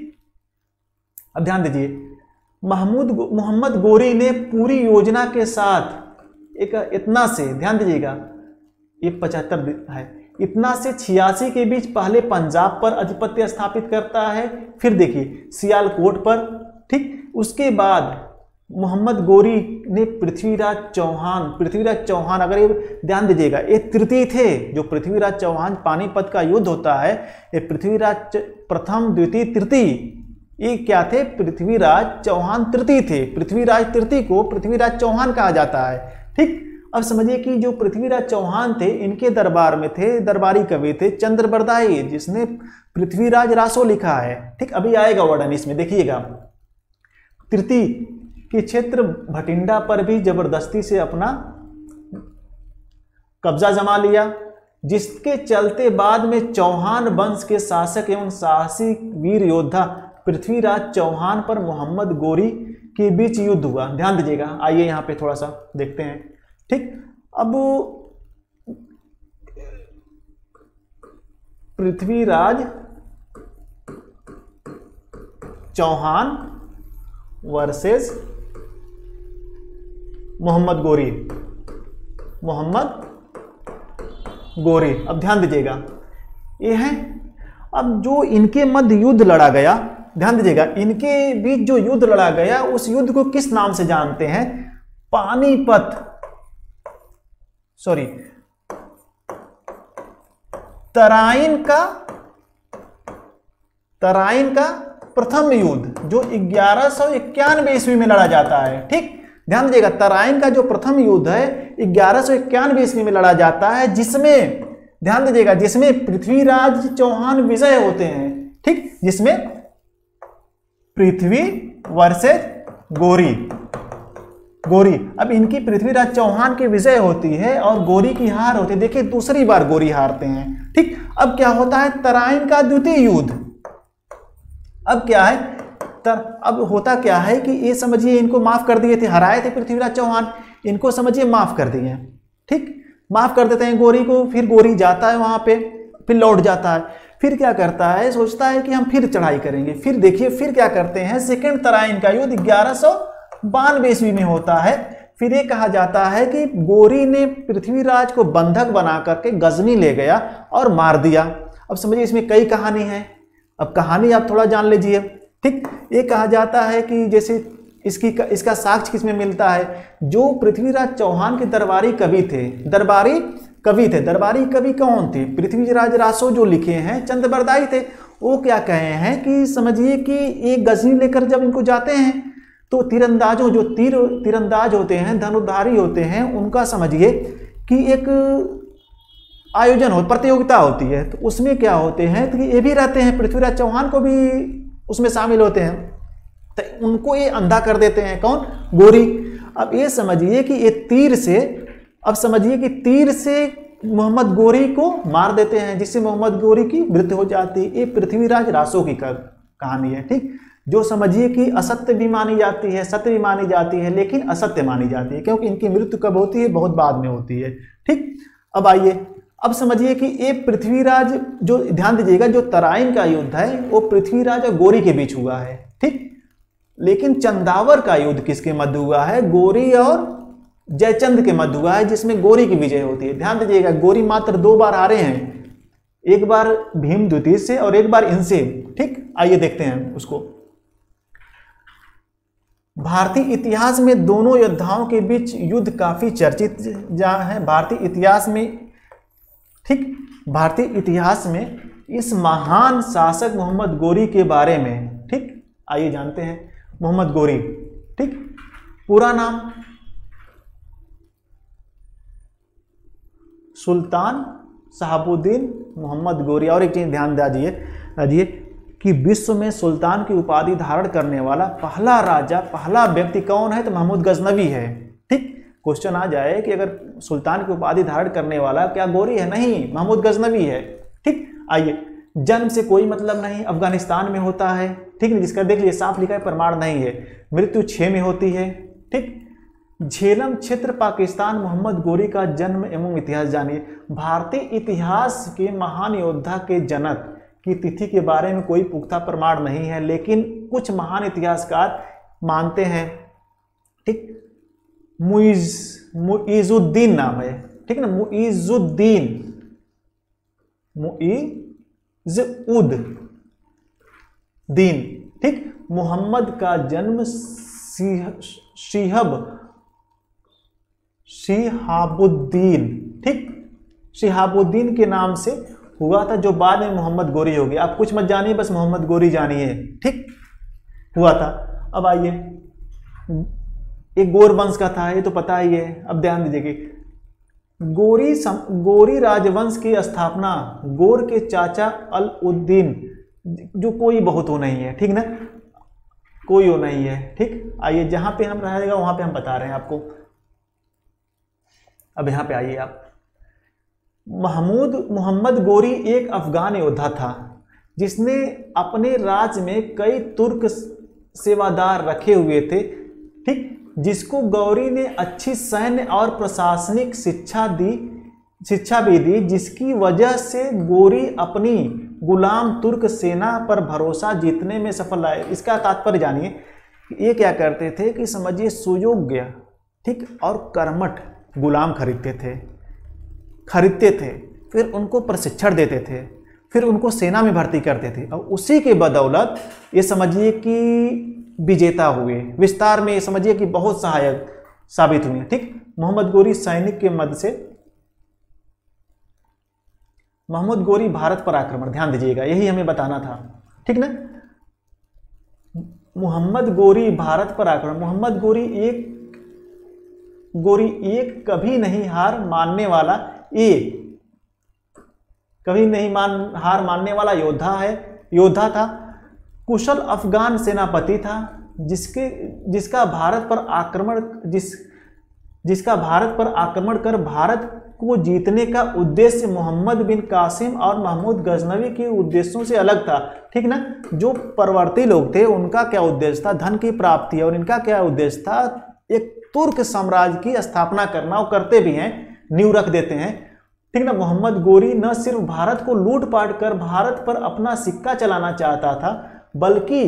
अब ध्यान दीजिए, महमूद मोहम्मद गोरी ने पूरी योजना के साथ एक इतना से, ध्यान दीजिएगा, ये पचहत्तर है, इतना से छियासी के बीच पहले पंजाब पर आधिपत्य स्थापित करता है, फिर देखिए सियालकोट पर। ठीक, उसके बाद मोहम्मद गोरी ने पृथ्वीराज चौहान पृथ्वीराज चौहान अगर ये ध्यान दीजिएगा, ये तृतीय थे। जो पृथ्वीराज चौहान, पानीपत का युद्ध होता है, ये पृथ्वीराज प्रथम, द्वितीय, तृतीय, ये क्या थे? पृथ्वीराज चौहान तृतीय थे। पृथ्वीराज तृतीय को पृथ्वीराज चौहान कहा जाता है। ठीक, अब समझिए कि जो पृथ्वीराज चौहान थे, इनके दरबार में थे दरबारी कवि थे चंद्रबरदाई, जिसने पृथ्वीराज रासो लिखा है। ठीक, अभी आएगा वर्णन इसमें, देखिएगा। तृतीय के क्षेत्र भटिंडा पर भी जबरदस्ती से अपना कब्जा जमा लिया, जिसके चलते बाद में चौहान वंश के शासक एवं साहसी वीर योद्धा पृथ्वीराज चौहान पर मोहम्मद गोरी के बीच युद्ध हुआ। ध्यान दीजिएगा, आइए यहाँ पे थोड़ा सा देखते हैं। ठीक, अब पृथ्वीराज चौहान वर्सेस मोहम्मद गोरी मोहम्मद गोरी अब ध्यान दीजिएगा, ये है। अब जो इनके मध्य युद्ध लड़ा गया, ध्यान दीजिएगा, इनके बीच जो युद्ध लड़ा गया, उस युद्ध को किस नाम से जानते हैं? पानीपत, सॉरी तराइन का तराइन का प्रथम युद्ध, जो ग्यारह सौ इक्यानवे ईस्वी में लड़ा जाता है। ठीक, ध्यान दीजिएगा, तराइन का जो प्रथम युद्ध है ग्यारह सौ इक्यानवे ईस्वी में लड़ा जाता है, जिसमें ध्यान दीजिएगा, जिसमें पृथ्वीराज चौहान विजय होते हैं। ठीक, जिसमें पृथ्वी वर्सेस गोरी गोरी अब इनकी पृथ्वीराज चौहान की विजय होती है और गोरी की हार होती है। देखिए, दूसरी बार गोरी हारते हैं। ठीक, अब क्या होता है? तराइन का द्वितीय युद्ध। अब क्या है? तर अब होता क्या है कि ये समझिए, इनको माफ कर दिए थे, हराए थे पृथ्वीराज चौहान, इनको समझिए माफ कर दिए। ठीक, माफ कर देते हैं गोरी को। फिर गोरी जाता है वहां पे, फिर लौट जाता है। फिर क्या करता है? सोचता है कि हम फिर चढ़ाई करेंगे। फिर देखिए, फिर क्या करते हैं? सेकंड तराइन का युद्ध ग्यारह सौ बानवे ईस्वी में होता है, फिर ये कहा जाता है कि गोरी ने पृथ्वीराज को बंधक बना करके गजनी ले गया और मार दिया। अब समझिए इसमें कई कहानी है, अब कहानी आप थोड़ा जान लीजिए। ठीक, ये कहा जाता है कि जैसे इसकी इसका साक्ष्य किसमें मिलता है, जो पृथ्वीराज चौहान के दरबारी कवि थे, दरबारी कवि थे दरबारी कवि कौन थे, पृथ्वीराज रासो जो लिखे हैं चंद बरदाई थे। वो क्या कहे हैं कि समझिए कि एक गजनी लेकर जब इनको जाते हैं तो तीरंदाजों जो तीर तीरंदाज होते हैं, धनुर्धारी होते हैं, उनका समझिए कि एक आयोजन हो, प्रतियोगिता होती है। तो उसमें क्या होते हैं तो ये भी रहते हैं, पृथ्वीराज चौहान को भी उसमें शामिल होते हैं। तो उनको ये अंधा कर देते हैं, कौन, गोरी। अब ये समझिए कि ये तीर से, अब समझिए कि तीर से मोहम्मद गोरी को मार देते हैं, जिससे मोहम्मद गोरी की मृत्यु हो जाती है। ये पृथ्वीराज रासो की कहानी है। ठीक, जो समझिए कि असत्य भी मानी जाती है, सत्य भी मानी जाती है, लेकिन असत्य मानी जाती है, क्योंकि इनकी मृत्यु कब होती है, बहुत बाद में होती है। ठीक, अब आइए, अब समझिए कि ये पृथ्वीराज, जो ध्यान दीजिएगा, जो तराइन का युद्ध है वो पृथ्वीराज और गोरी के बीच हुआ है। ठीक, लेकिन चंदावर का युद्ध किसके मध्य हुआ है, गोरी और जयचंद के मध्य हुआ है, जिसमें गोरी की विजय होती है। ध्यान दीजिएगा, गोरी मात्र दो बार हारे हैं, एक बार भीम द्वितीय से और एक बार इनसे। ठीक, आइए देखते हैं उसको। भारतीय इतिहास में दोनों योद्धाओं के बीच युद्ध काफी चर्चित जहाँ है भारतीय इतिहास में। ठीक, भारतीय इतिहास में इस महान शासक मोहम्मद गोरी के बारे में, ठीक, आइए जानते हैं मोहम्मद गोरी। ठीक, पूरा नाम सुल्तान शहाबुद्दीन मोहम्मद गोरी। और एक चीज ध्यान दीजिए दीजिए कि विश्व में सुल्तान की उपाधि धारण करने वाला पहला राजा, पहला व्यक्ति कौन है, तो महमूद गजनवी है। ठीक, क्वेश्चन आ जाए कि अगर सुल्तान की उपाधि धारण करने वाला क्या गोरी है, नहीं, महमूद गजनवी है। ठीक, आइए, जन्म से कोई मतलब नहीं, अफगानिस्तान में होता है। ठीक है, जिसका देख लीजिए साफ लिखा है, प्रमाण नहीं है। मृत्यु छः में होती है। ठीक, झेलम क्षेत्र पाकिस्तान। मोहम्मद गोरी का जन्म एवं इतिहास जानिए। भारतीय इतिहास के महान योद्धा के जनक की तिथि के बारे में कोई पुख्ता प्रमाण नहीं है, लेकिन कुछ महान इतिहासकार मानते हैं। ठीक, मुइज मुइजुद्दीन नाम है। ठीक ना, मुइजुद्दीन, मुइजुद्दीन। ठीक, मोहम्मद का जन्म शिहब शिहाबुद्दीन, ठीक, शिहाबुद्दीन के नाम से हुआ था, जो बाद में मोहम्मद गोरी हो गया। आप कुछ मत जानिए, बस मोहम्मद गोरी जानिए। ठीक, हुआ था। अब आइए, एक गोर वंश का था, ये तो पता ही है। अब ध्यान दीजिएगा, गोरी सम, गोरी राजवंश की स्थापना गोर के चाचा अल उद्दीन, जो कोई बहुत हो नहीं है। ठीक ना, कोई हो नहीं है। ठीक, आइए, जहां पे हम रहेगा वहां पे हम बता रहे हैं आपको। अब यहाँ पे आइए आप, महमूद मोहम्मद गोरी एक अफगान योद्धा था जिसने अपने राज्य में कई तुर्क सेवादार रखे हुए थे। ठीक, जिसको गौरी ने अच्छी सैन्य और प्रशासनिक शिक्षा दी शिक्षा भी दी, जिसकी वजह से गोरी अपनी गुलाम तुर्क सेना पर भरोसा जीतने में सफल आए। इसका तात्पर्य जानिए, ये क्या करते थे कि समझिए सुयोग्य, ठीक, और कर्मठ गुलाम खरीदते थे खरीदते थे फिर उनको प्रशिक्षण देते थे, फिर उनको सेना में भर्ती करते थे, और उसी के बदौलत ये समझिए कि विजेता हुए। विस्तार में समझिए कि बहुत सहायक साबित हुए। ठीक, मोहम्मद गोरी सैनिक के मद से मोहम्मद गोरी भारत पर आक्रमण, ध्यान दीजिएगा, यही हमें बताना था। ठीक ना, मोहम्मद गोरी भारत पर आक्रमण। मोहम्मद गोरी एक गोरी एक कभी नहीं हार मानने वाला ये कभी नहीं मान हार मानने वाला योद्धा है योद्धा था। कुशल अफगान सेनापति था, जिसके जिसका भारत पर आक्रमण जिस जिसका भारत पर आक्रमण कर भारत को जीतने का उद्देश्य मोहम्मद बिन कासिम और महमूद गजनवी के उद्देश्यों से अलग था। ठीक ना, जो परवर्ती लोग थे उनका क्या उद्देश्य था, धन की प्राप्ति, और इनका क्या उद्देश्य था, एक तुर्क साम्राज्य की स्थापना करना। और करते भी हैं, नींव रख देते हैं। ठीक ना, मोहम्मद गोरी न सिर्फ भारत को लूटपाट कर भारत पर अपना सिक्का चलाना चाहता था, बल्कि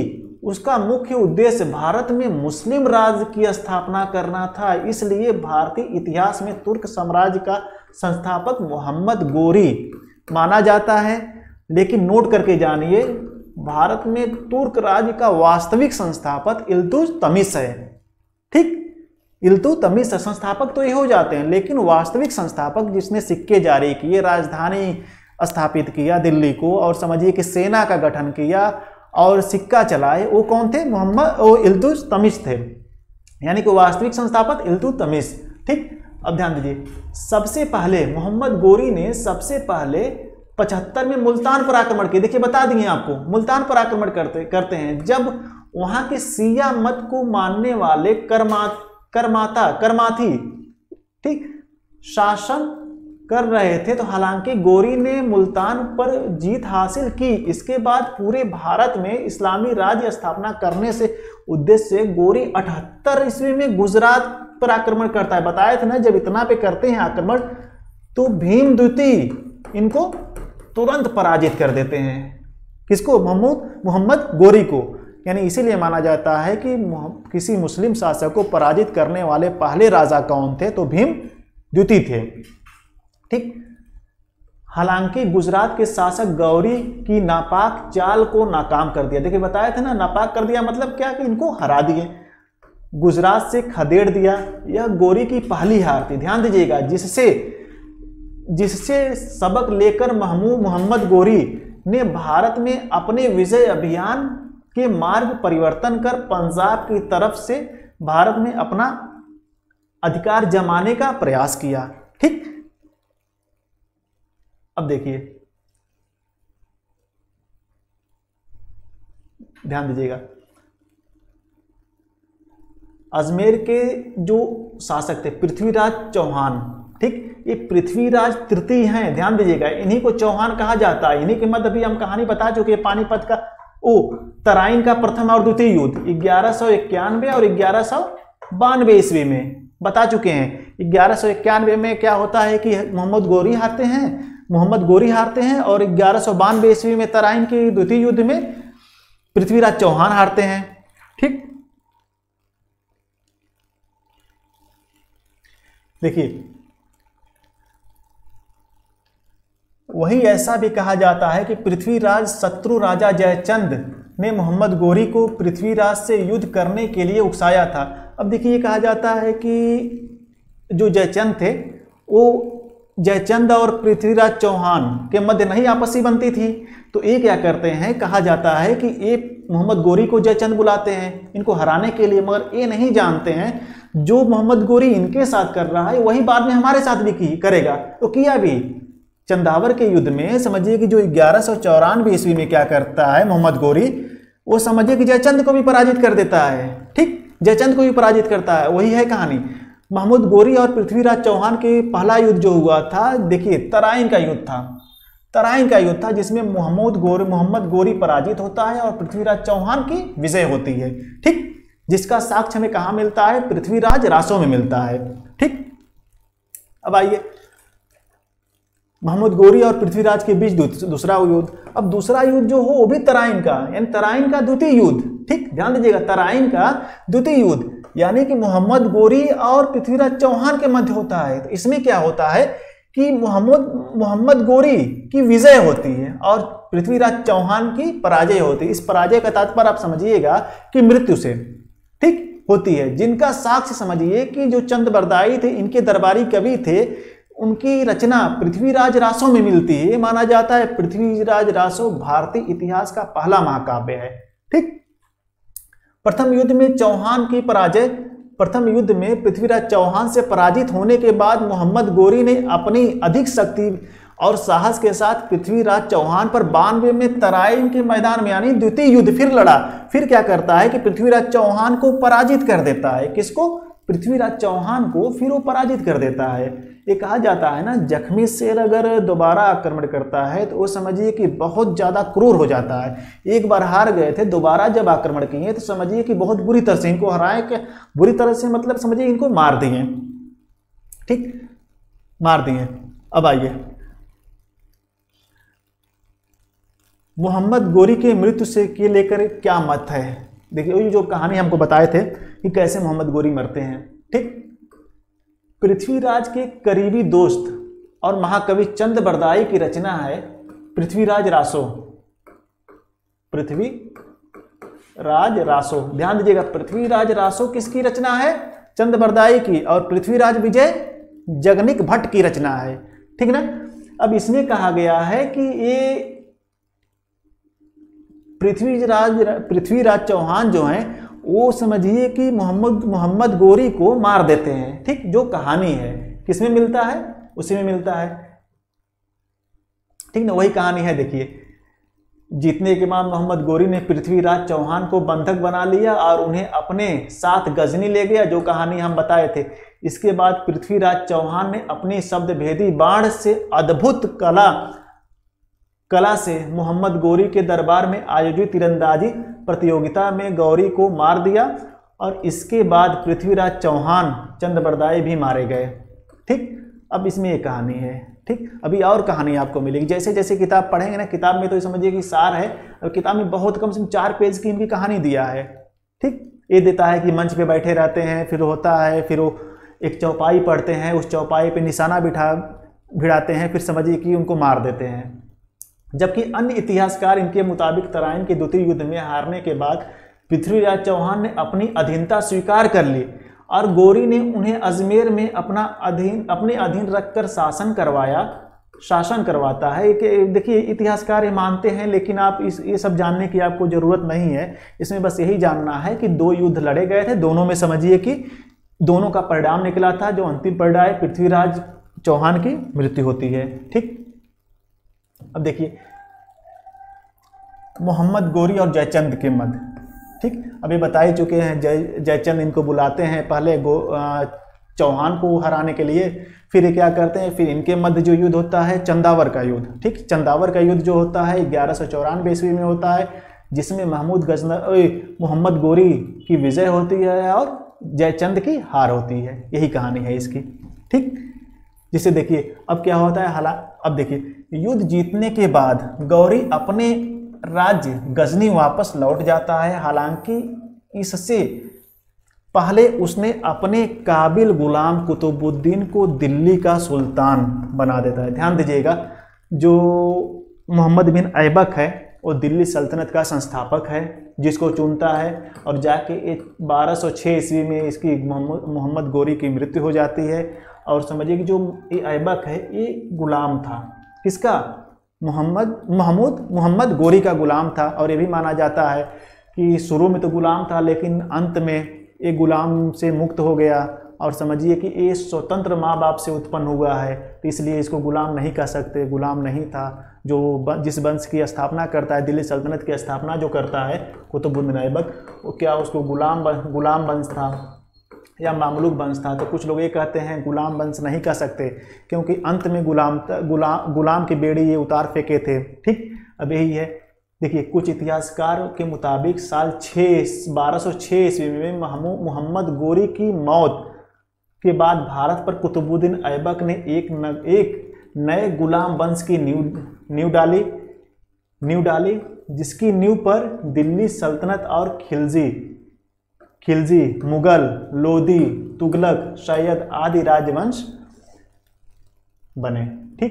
उसका मुख्य उद्देश्य भारत में मुस्लिम राज्य की स्थापना करना था। इसलिए भारतीय इतिहास में तुर्क साम्राज्य का संस्थापक मोहम्मद गोरी माना जाता है। लेकिन नोट करके जानिए, भारत में तुर्क राज्य का वास्तविक संस्थापक इल्तुतमिश है। ठीक, इल्तुतमिश संस्थापक तो ये हो जाते हैं, लेकिन वास्तविक संस्थापक जिसने सिक्के जारी किए, राजधानी स्थापित किया दिल्ली को, और समझिए कि सेना का गठन किया और सिक्का चलाए, वो कौन थे? मोहम्मद वो इल्तुतमिश थे, यानी कि वास्तविक संस्थापक इल्तुतमिश। ठीक, अब ध्यान दीजिए, सबसे पहले मोहम्मद गोरी ने सबसे पहले पचहत्तर में मुल्तान पर आक्रमण किया। देखिए बता दिए आपको, मुल्तान पर आक्रमण करते करते हैं जब वहां के सिया मत को मानने वाले कर्मा करमाता करमाथी ठीक शासन कर रहे थे। तो हालांकि गोरी ने मुल्तान पर जीत हासिल की, इसके बाद पूरे भारत में इस्लामी राज्य स्थापना करने से उद्देश्य से गोरी अठहत्तर ईस्वी में गुजरात पर आक्रमण करता है। बताया था ना, जब इतना पे करते हैं आक्रमण तो भीम द्वितीय इनको तुरंत पराजित कर देते हैं। किसको? मोहम्मद मोहम्मद गोरी को। यानी इसीलिए माना जाता है कि किसी मुस्लिम शासक को पराजित करने वाले पहले राजा कौन थे? तो भीम द्वितीय थे। ठीक, हालांकि गुजरात के शासक गौरी की नापाक चाल को नाकाम कर दिया। देखिए बताया था ना, नापाक कर दिया मतलब क्या? कि इनको हरा दिए, गुजरात से खदेड़ दिया। यह गोरी की पहली हार थी, ध्यान दीजिएगा, जिससे जिससे सबक लेकर महमूद मोहम्मद गोरी ने भारत में अपने विजय अभियान के मार्ग परिवर्तन कर पंजाब की तरफ से भारत में अपना अधिकार जमाने का प्रयास किया। ठीक, अब देखिए, ध्यान दीजिएगा, अजमेर के जो शासक थे पृथ्वीराज चौहान, ठीक, ये पृथ्वीराज तृतीय हैं, ध्यान दीजिएगा, इन्हीं को चौहान कहा जाता है। इन्हीं के मध्य अभी हम कहानी बता चुके हैं, पानीपत का ओ तराइन का प्रथम और द्वितीय युद्ध ग्यारह सौ इक्यानवे और ग्यारह सौ बानवे ईस्वी में बता चुके हैं। ग्यारह सौ इक्यानवे में क्या होता है कि मोहम्मद गोरी हारते हैं मोहम्मद गोरी हारते हैं और ग्यारह सौ बानवे ईस्वी में तराइन के द्वितीय युद्ध में पृथ्वीराज चौहान हारते हैं। ठीक, देखिए, वही ऐसा भी कहा जाता है कि पृथ्वीराज शत्रु राजा जयचंद ने मोहम्मद गोरी को पृथ्वीराज से युद्ध करने के लिए उकसाया था। अब देखिए, ये कहा जाता है कि जो जयचंद थे वो जयचंद और पृथ्वीराज चौहान के मध्य नहीं आपसी बनती थी, तो ये क्या करते हैं, कहा जाता है कि ये मोहम्मद गोरी को जयचंद बुलाते हैं इनको हराने के लिए, मगर ये नहीं जानते हैं जो मोहम्मद गोरी इनके साथ कर रहा है वही बाद में हमारे साथ भी की करेगा। तो किया भी। चंदावर के युद्ध में समझिए कि जो ग्यारह सौ चौरानवे ईस्वी में क्या करता है मोहम्मद गोरी, वो समझिए कि जयचंद को भी पराजित कर देता है। ठीक, जयचंद को भी पराजित करता है। वही है कहानी। मोहम्मद गोरी और पृथ्वीराज चौहान के पहला युद्ध जो हुआ था, देखिए तराइन का युद्ध था तराइन का युद्ध था जिसमें मोहम्मद गोरी मोहम्मद गोरी पराजित होता है और पृथ्वीराज चौहान की विजय होती है। ठीक, जिसका साक्ष्य हमें कहाँ मिलता है? पृथ्वीराज रासों में मिलता है। ठीक, अब आइए, मोहम्मद गोरी और पृथ्वीराज के बीच दूसरा युद्ध। अब दूसरा युद्ध जो हो वो भी तराइन का, यानी तराइन का द्वितीय युद्ध। ठीक, ध्यान दीजिएगा, तराइन का द्वितीय युद्ध, यानी कि मोहम्मद गोरी और पृथ्वीराज चौहान के मध्य होता है। तो इसमें क्या होता है कि मोहम्मद मोहम्मद गोरी की विजय होती है और पृथ्वीराज चौहान की पराजय होती है। इस पराजय का तात्पर्य आप समझिएगा कि मृत्यु से ठीक होती है, जिनका साक्ष्य समझिए कि जो चंद बरदाई थे, इनके दरबारी कवि थे, उनकी रचना पृथ्वीराज रासों में मिलती है। माना जाता है पृथ्वीराज रासों भारतीय इतिहास का पहला महाकाव्य है। ठीक, प्रथम युद्ध में चौहान की पराजय प्रथम युद्ध में पृथ्वीराज चौहान से पराजित होने के बाद मोहम्मद गोरी ने अपनी अधिक शक्ति और साहस के साथ पृथ्वीराज चौहान पर बानवे में तराइन के मैदान में यानी द्वितीय युद्ध फिर लड़ा। फिर क्या करता है कि पृथ्वीराज चौहान को पराजित कर देता है। किसको? पृथ्वीराज चौहान को फिर वो पराजित कर देता है। ये कहा जाता है ना, जख्मी शेर अगर दोबारा आक्रमण करता है तो वो समझिए कि बहुत ज़्यादा क्रूर हो जाता है। एक बार हार गए थे, दोबारा जब आक्रमण किए तो समझिए कि बहुत बुरी तरह से इनको हराए, कि बुरी तरह से मतलब समझिए इनको मार दिए। ठीक, मार दिए। अब आइए, मोहम्मद गोरी के मृत्यु से के लेकर क्या मत है? देखिए वही जो कहानी हमको बताए थे कि कैसे मोहम्मद गोरी मरते हैं। ठीक, पृथ्वीराज के करीबी दोस्त और महाकवि चंद बरदाई की रचना है पृथ्वीराज रासो। पृथ्वीराज रासो, ध्यान दीजिएगा, पृथ्वीराज रासो किसकी रचना है? चंद बरदाई की, और पृथ्वीराज विजय जगनिक भट्ट की रचना है। ठीक ना। अब इसमें कहा गया है कि ये पृथ्वीराज पृथ्वीराज चौहान जो हैं वो समझिए कि मोहम्मद मोहम्मद गोरी को मार देते हैं। ठीक, जो कहानी है किसमें मिलता है? उसी में मिलता है। ठीक ना, वही कहानी है। देखिए, जीतने के बाद मोहम्मद गोरी ने पृथ्वीराज चौहान को बंधक बना लिया और उन्हें अपने साथ गजनी ले गया, जो कहानी हम बताए थे। इसके बाद पृथ्वीराज चौहान ने अपनी शब्द भेदी बाण से अद्भुत कला कला से मोहम्मद गोरी के दरबार में आयोजित तीरंदाजी प्रतियोगिता में गौरी को मार दिया, और इसके बाद पृथ्वीराज चौहान चंद बरदाई भी मारे गए। ठीक, अब इसमें ये कहानी है। ठीक, अभी और कहानी आपको मिलेगी। जैसे जैसे किताब पढ़ेंगे ना, किताब में तो समझिए कि सार है, और किताब में बहुत कम से कम चार पेज की इनकी कहानी दिया है। ठीक, ये देता है कि मंच पे बैठे रहते हैं, फिर होता है, फिर वो एक चौपाई पढ़ते हैं, उस चौपाई पे निशाना बिठा भिड़ाते हैं, फिर समझिए कि उनको मार देते हैं। जबकि अन्य इतिहासकार इनके मुताबिक तराइन के द्वितीय युद्ध में हारने के बाद पृथ्वीराज चौहान ने अपनी अधीनता स्वीकार कर ली और गोरी ने उन्हें अजमेर में अपना अधीन अपने अधीन रखकर शासन करवाया शासन करवाता है। कि देखिए, इतिहासकार ये मानते हैं, लेकिन आप इस ये सब जानने की आपको ज़रूरत नहीं है। इसमें बस यही जानना है कि दो युद्ध लड़े गए थे, दोनों में समझिए कि दोनों का परिणाम निकला था, जो अंतिम परिणाम पृथ्वीराज चौहान की मृत्यु होती है। ठीक, अब देखिए मोहम्मद गोरी और जयचंद के मध्य। ठीक, अभी बता ही चुके हैं, जय जयचंद इनको बुलाते हैं पहले गो चौहान को हराने के लिए, फिर ये क्या करते हैं, फिर इनके मध्य जो युद्ध होता है चंदावर का युद्ध। ठीक, चंदावर का युद्ध जो होता है ग्यारह सौ चौरानवे ईस्वी में होता है, जिसमें महमूद गजनवी मोहम्मद गोरी की विजय होती है और जयचंद की हार होती है। यही कहानी है इसकी। ठीक, जिसे देखिए अब क्या होता है। हालांकि अब देखिए, युद्ध जीतने के बाद गौरी अपने राज्य गजनी वापस लौट जाता है। हालांकि इससे पहले उसने अपने काबिल गुलाम कुतुबुद्दीन को दिल्ली का सुल्तान बना देता है। ध्यान दीजिएगा, जो मोहम्मद बिन ऐबक है वो दिल्ली सल्तनत का संस्थापक है, जिसको चुनता है, और जाके बारह सौ छः ईस्वी में इसकी मोहम्मद गोरी की मृत्यु हो जाती है। और समझिए कि जो ये ऐबक है ये गुलाम था, किसका? मोहम्मद महमूद मोहम्मद गोरी का गुलाम था। और ये भी माना जाता है कि शुरू में तो गुलाम था, लेकिन अंत में ये गुलाम से मुक्त हो गया, और समझिए कि ये स्वतंत्र माँ बाप से उत्पन्न हुआ है, तो इसलिए इसको गुलाम नहीं कह सकते। गुलाम नहीं था। जो जिस वंश की स्थापना करता है, दिल्ली सल्तनत की स्थापना जो करता है कुतुबुद्दीन ऐबक, वो क्या उसको गुलाम गुलाम वंश था या मामलूक वंश था? तो कुछ लोग ये कहते हैं गुलाम वंश नहीं कह सकते, क्योंकि अंत में गुलाम गुलाम गुलाम की बेड़ी ये उतार फेंके थे। ठीक, अब यही है। देखिए, कुछ इतिहासकार के मुताबिक साल छः बारह सौ छः ईस्वी में मोहम्मद गोरी की मौत के बाद भारत पर कुतुबुद्दीन ऐबक ने एक न, एक नए गुलाम वंश की नींव नींव डाली नींव डाली जिसकी नींव पर दिल्ली सल्तनत और खिलजी खिलजी मुगल, लोधी, तुगलक, सैयद आदि राजवंश बने। ठीक,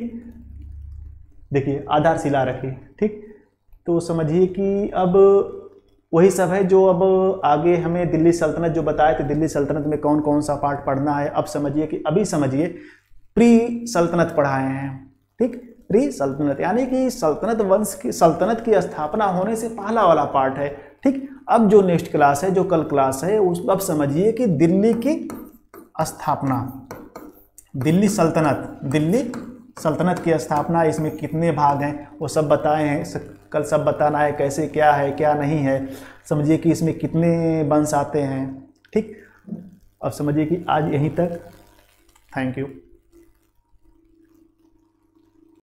देखिए आधारशिला रखी। ठीक, तो समझिए कि अब वही सब है जो अब आगे हमें दिल्ली सल्तनत जो बताए थे, दिल्ली सल्तनत में कौन कौन सा पार्ट पढ़ना है। अब समझिए कि अभी समझिए प्री सल्तनत पढ़ाए हैं। ठीक, प्री सल्तनत यानी कि सल्तनत वंश की सल्तनत की स्थापना होने से पहला वाला पार्ट है। ठीक, अब जो नेक्स्ट क्लास है, जो कल क्लास है, उस अब समझिए कि दिल्ली की स्थापना, दिल्ली सल्तनत दिल्ली सल्तनत की स्थापना, इसमें कितने भाग हैं वो सब बताए हैं। कल सब बताना है कैसे क्या है क्या नहीं है। समझिए कि इसमें कितने वंश आते हैं। ठीक, अब समझिए कि आज यहीं तक। Thank you.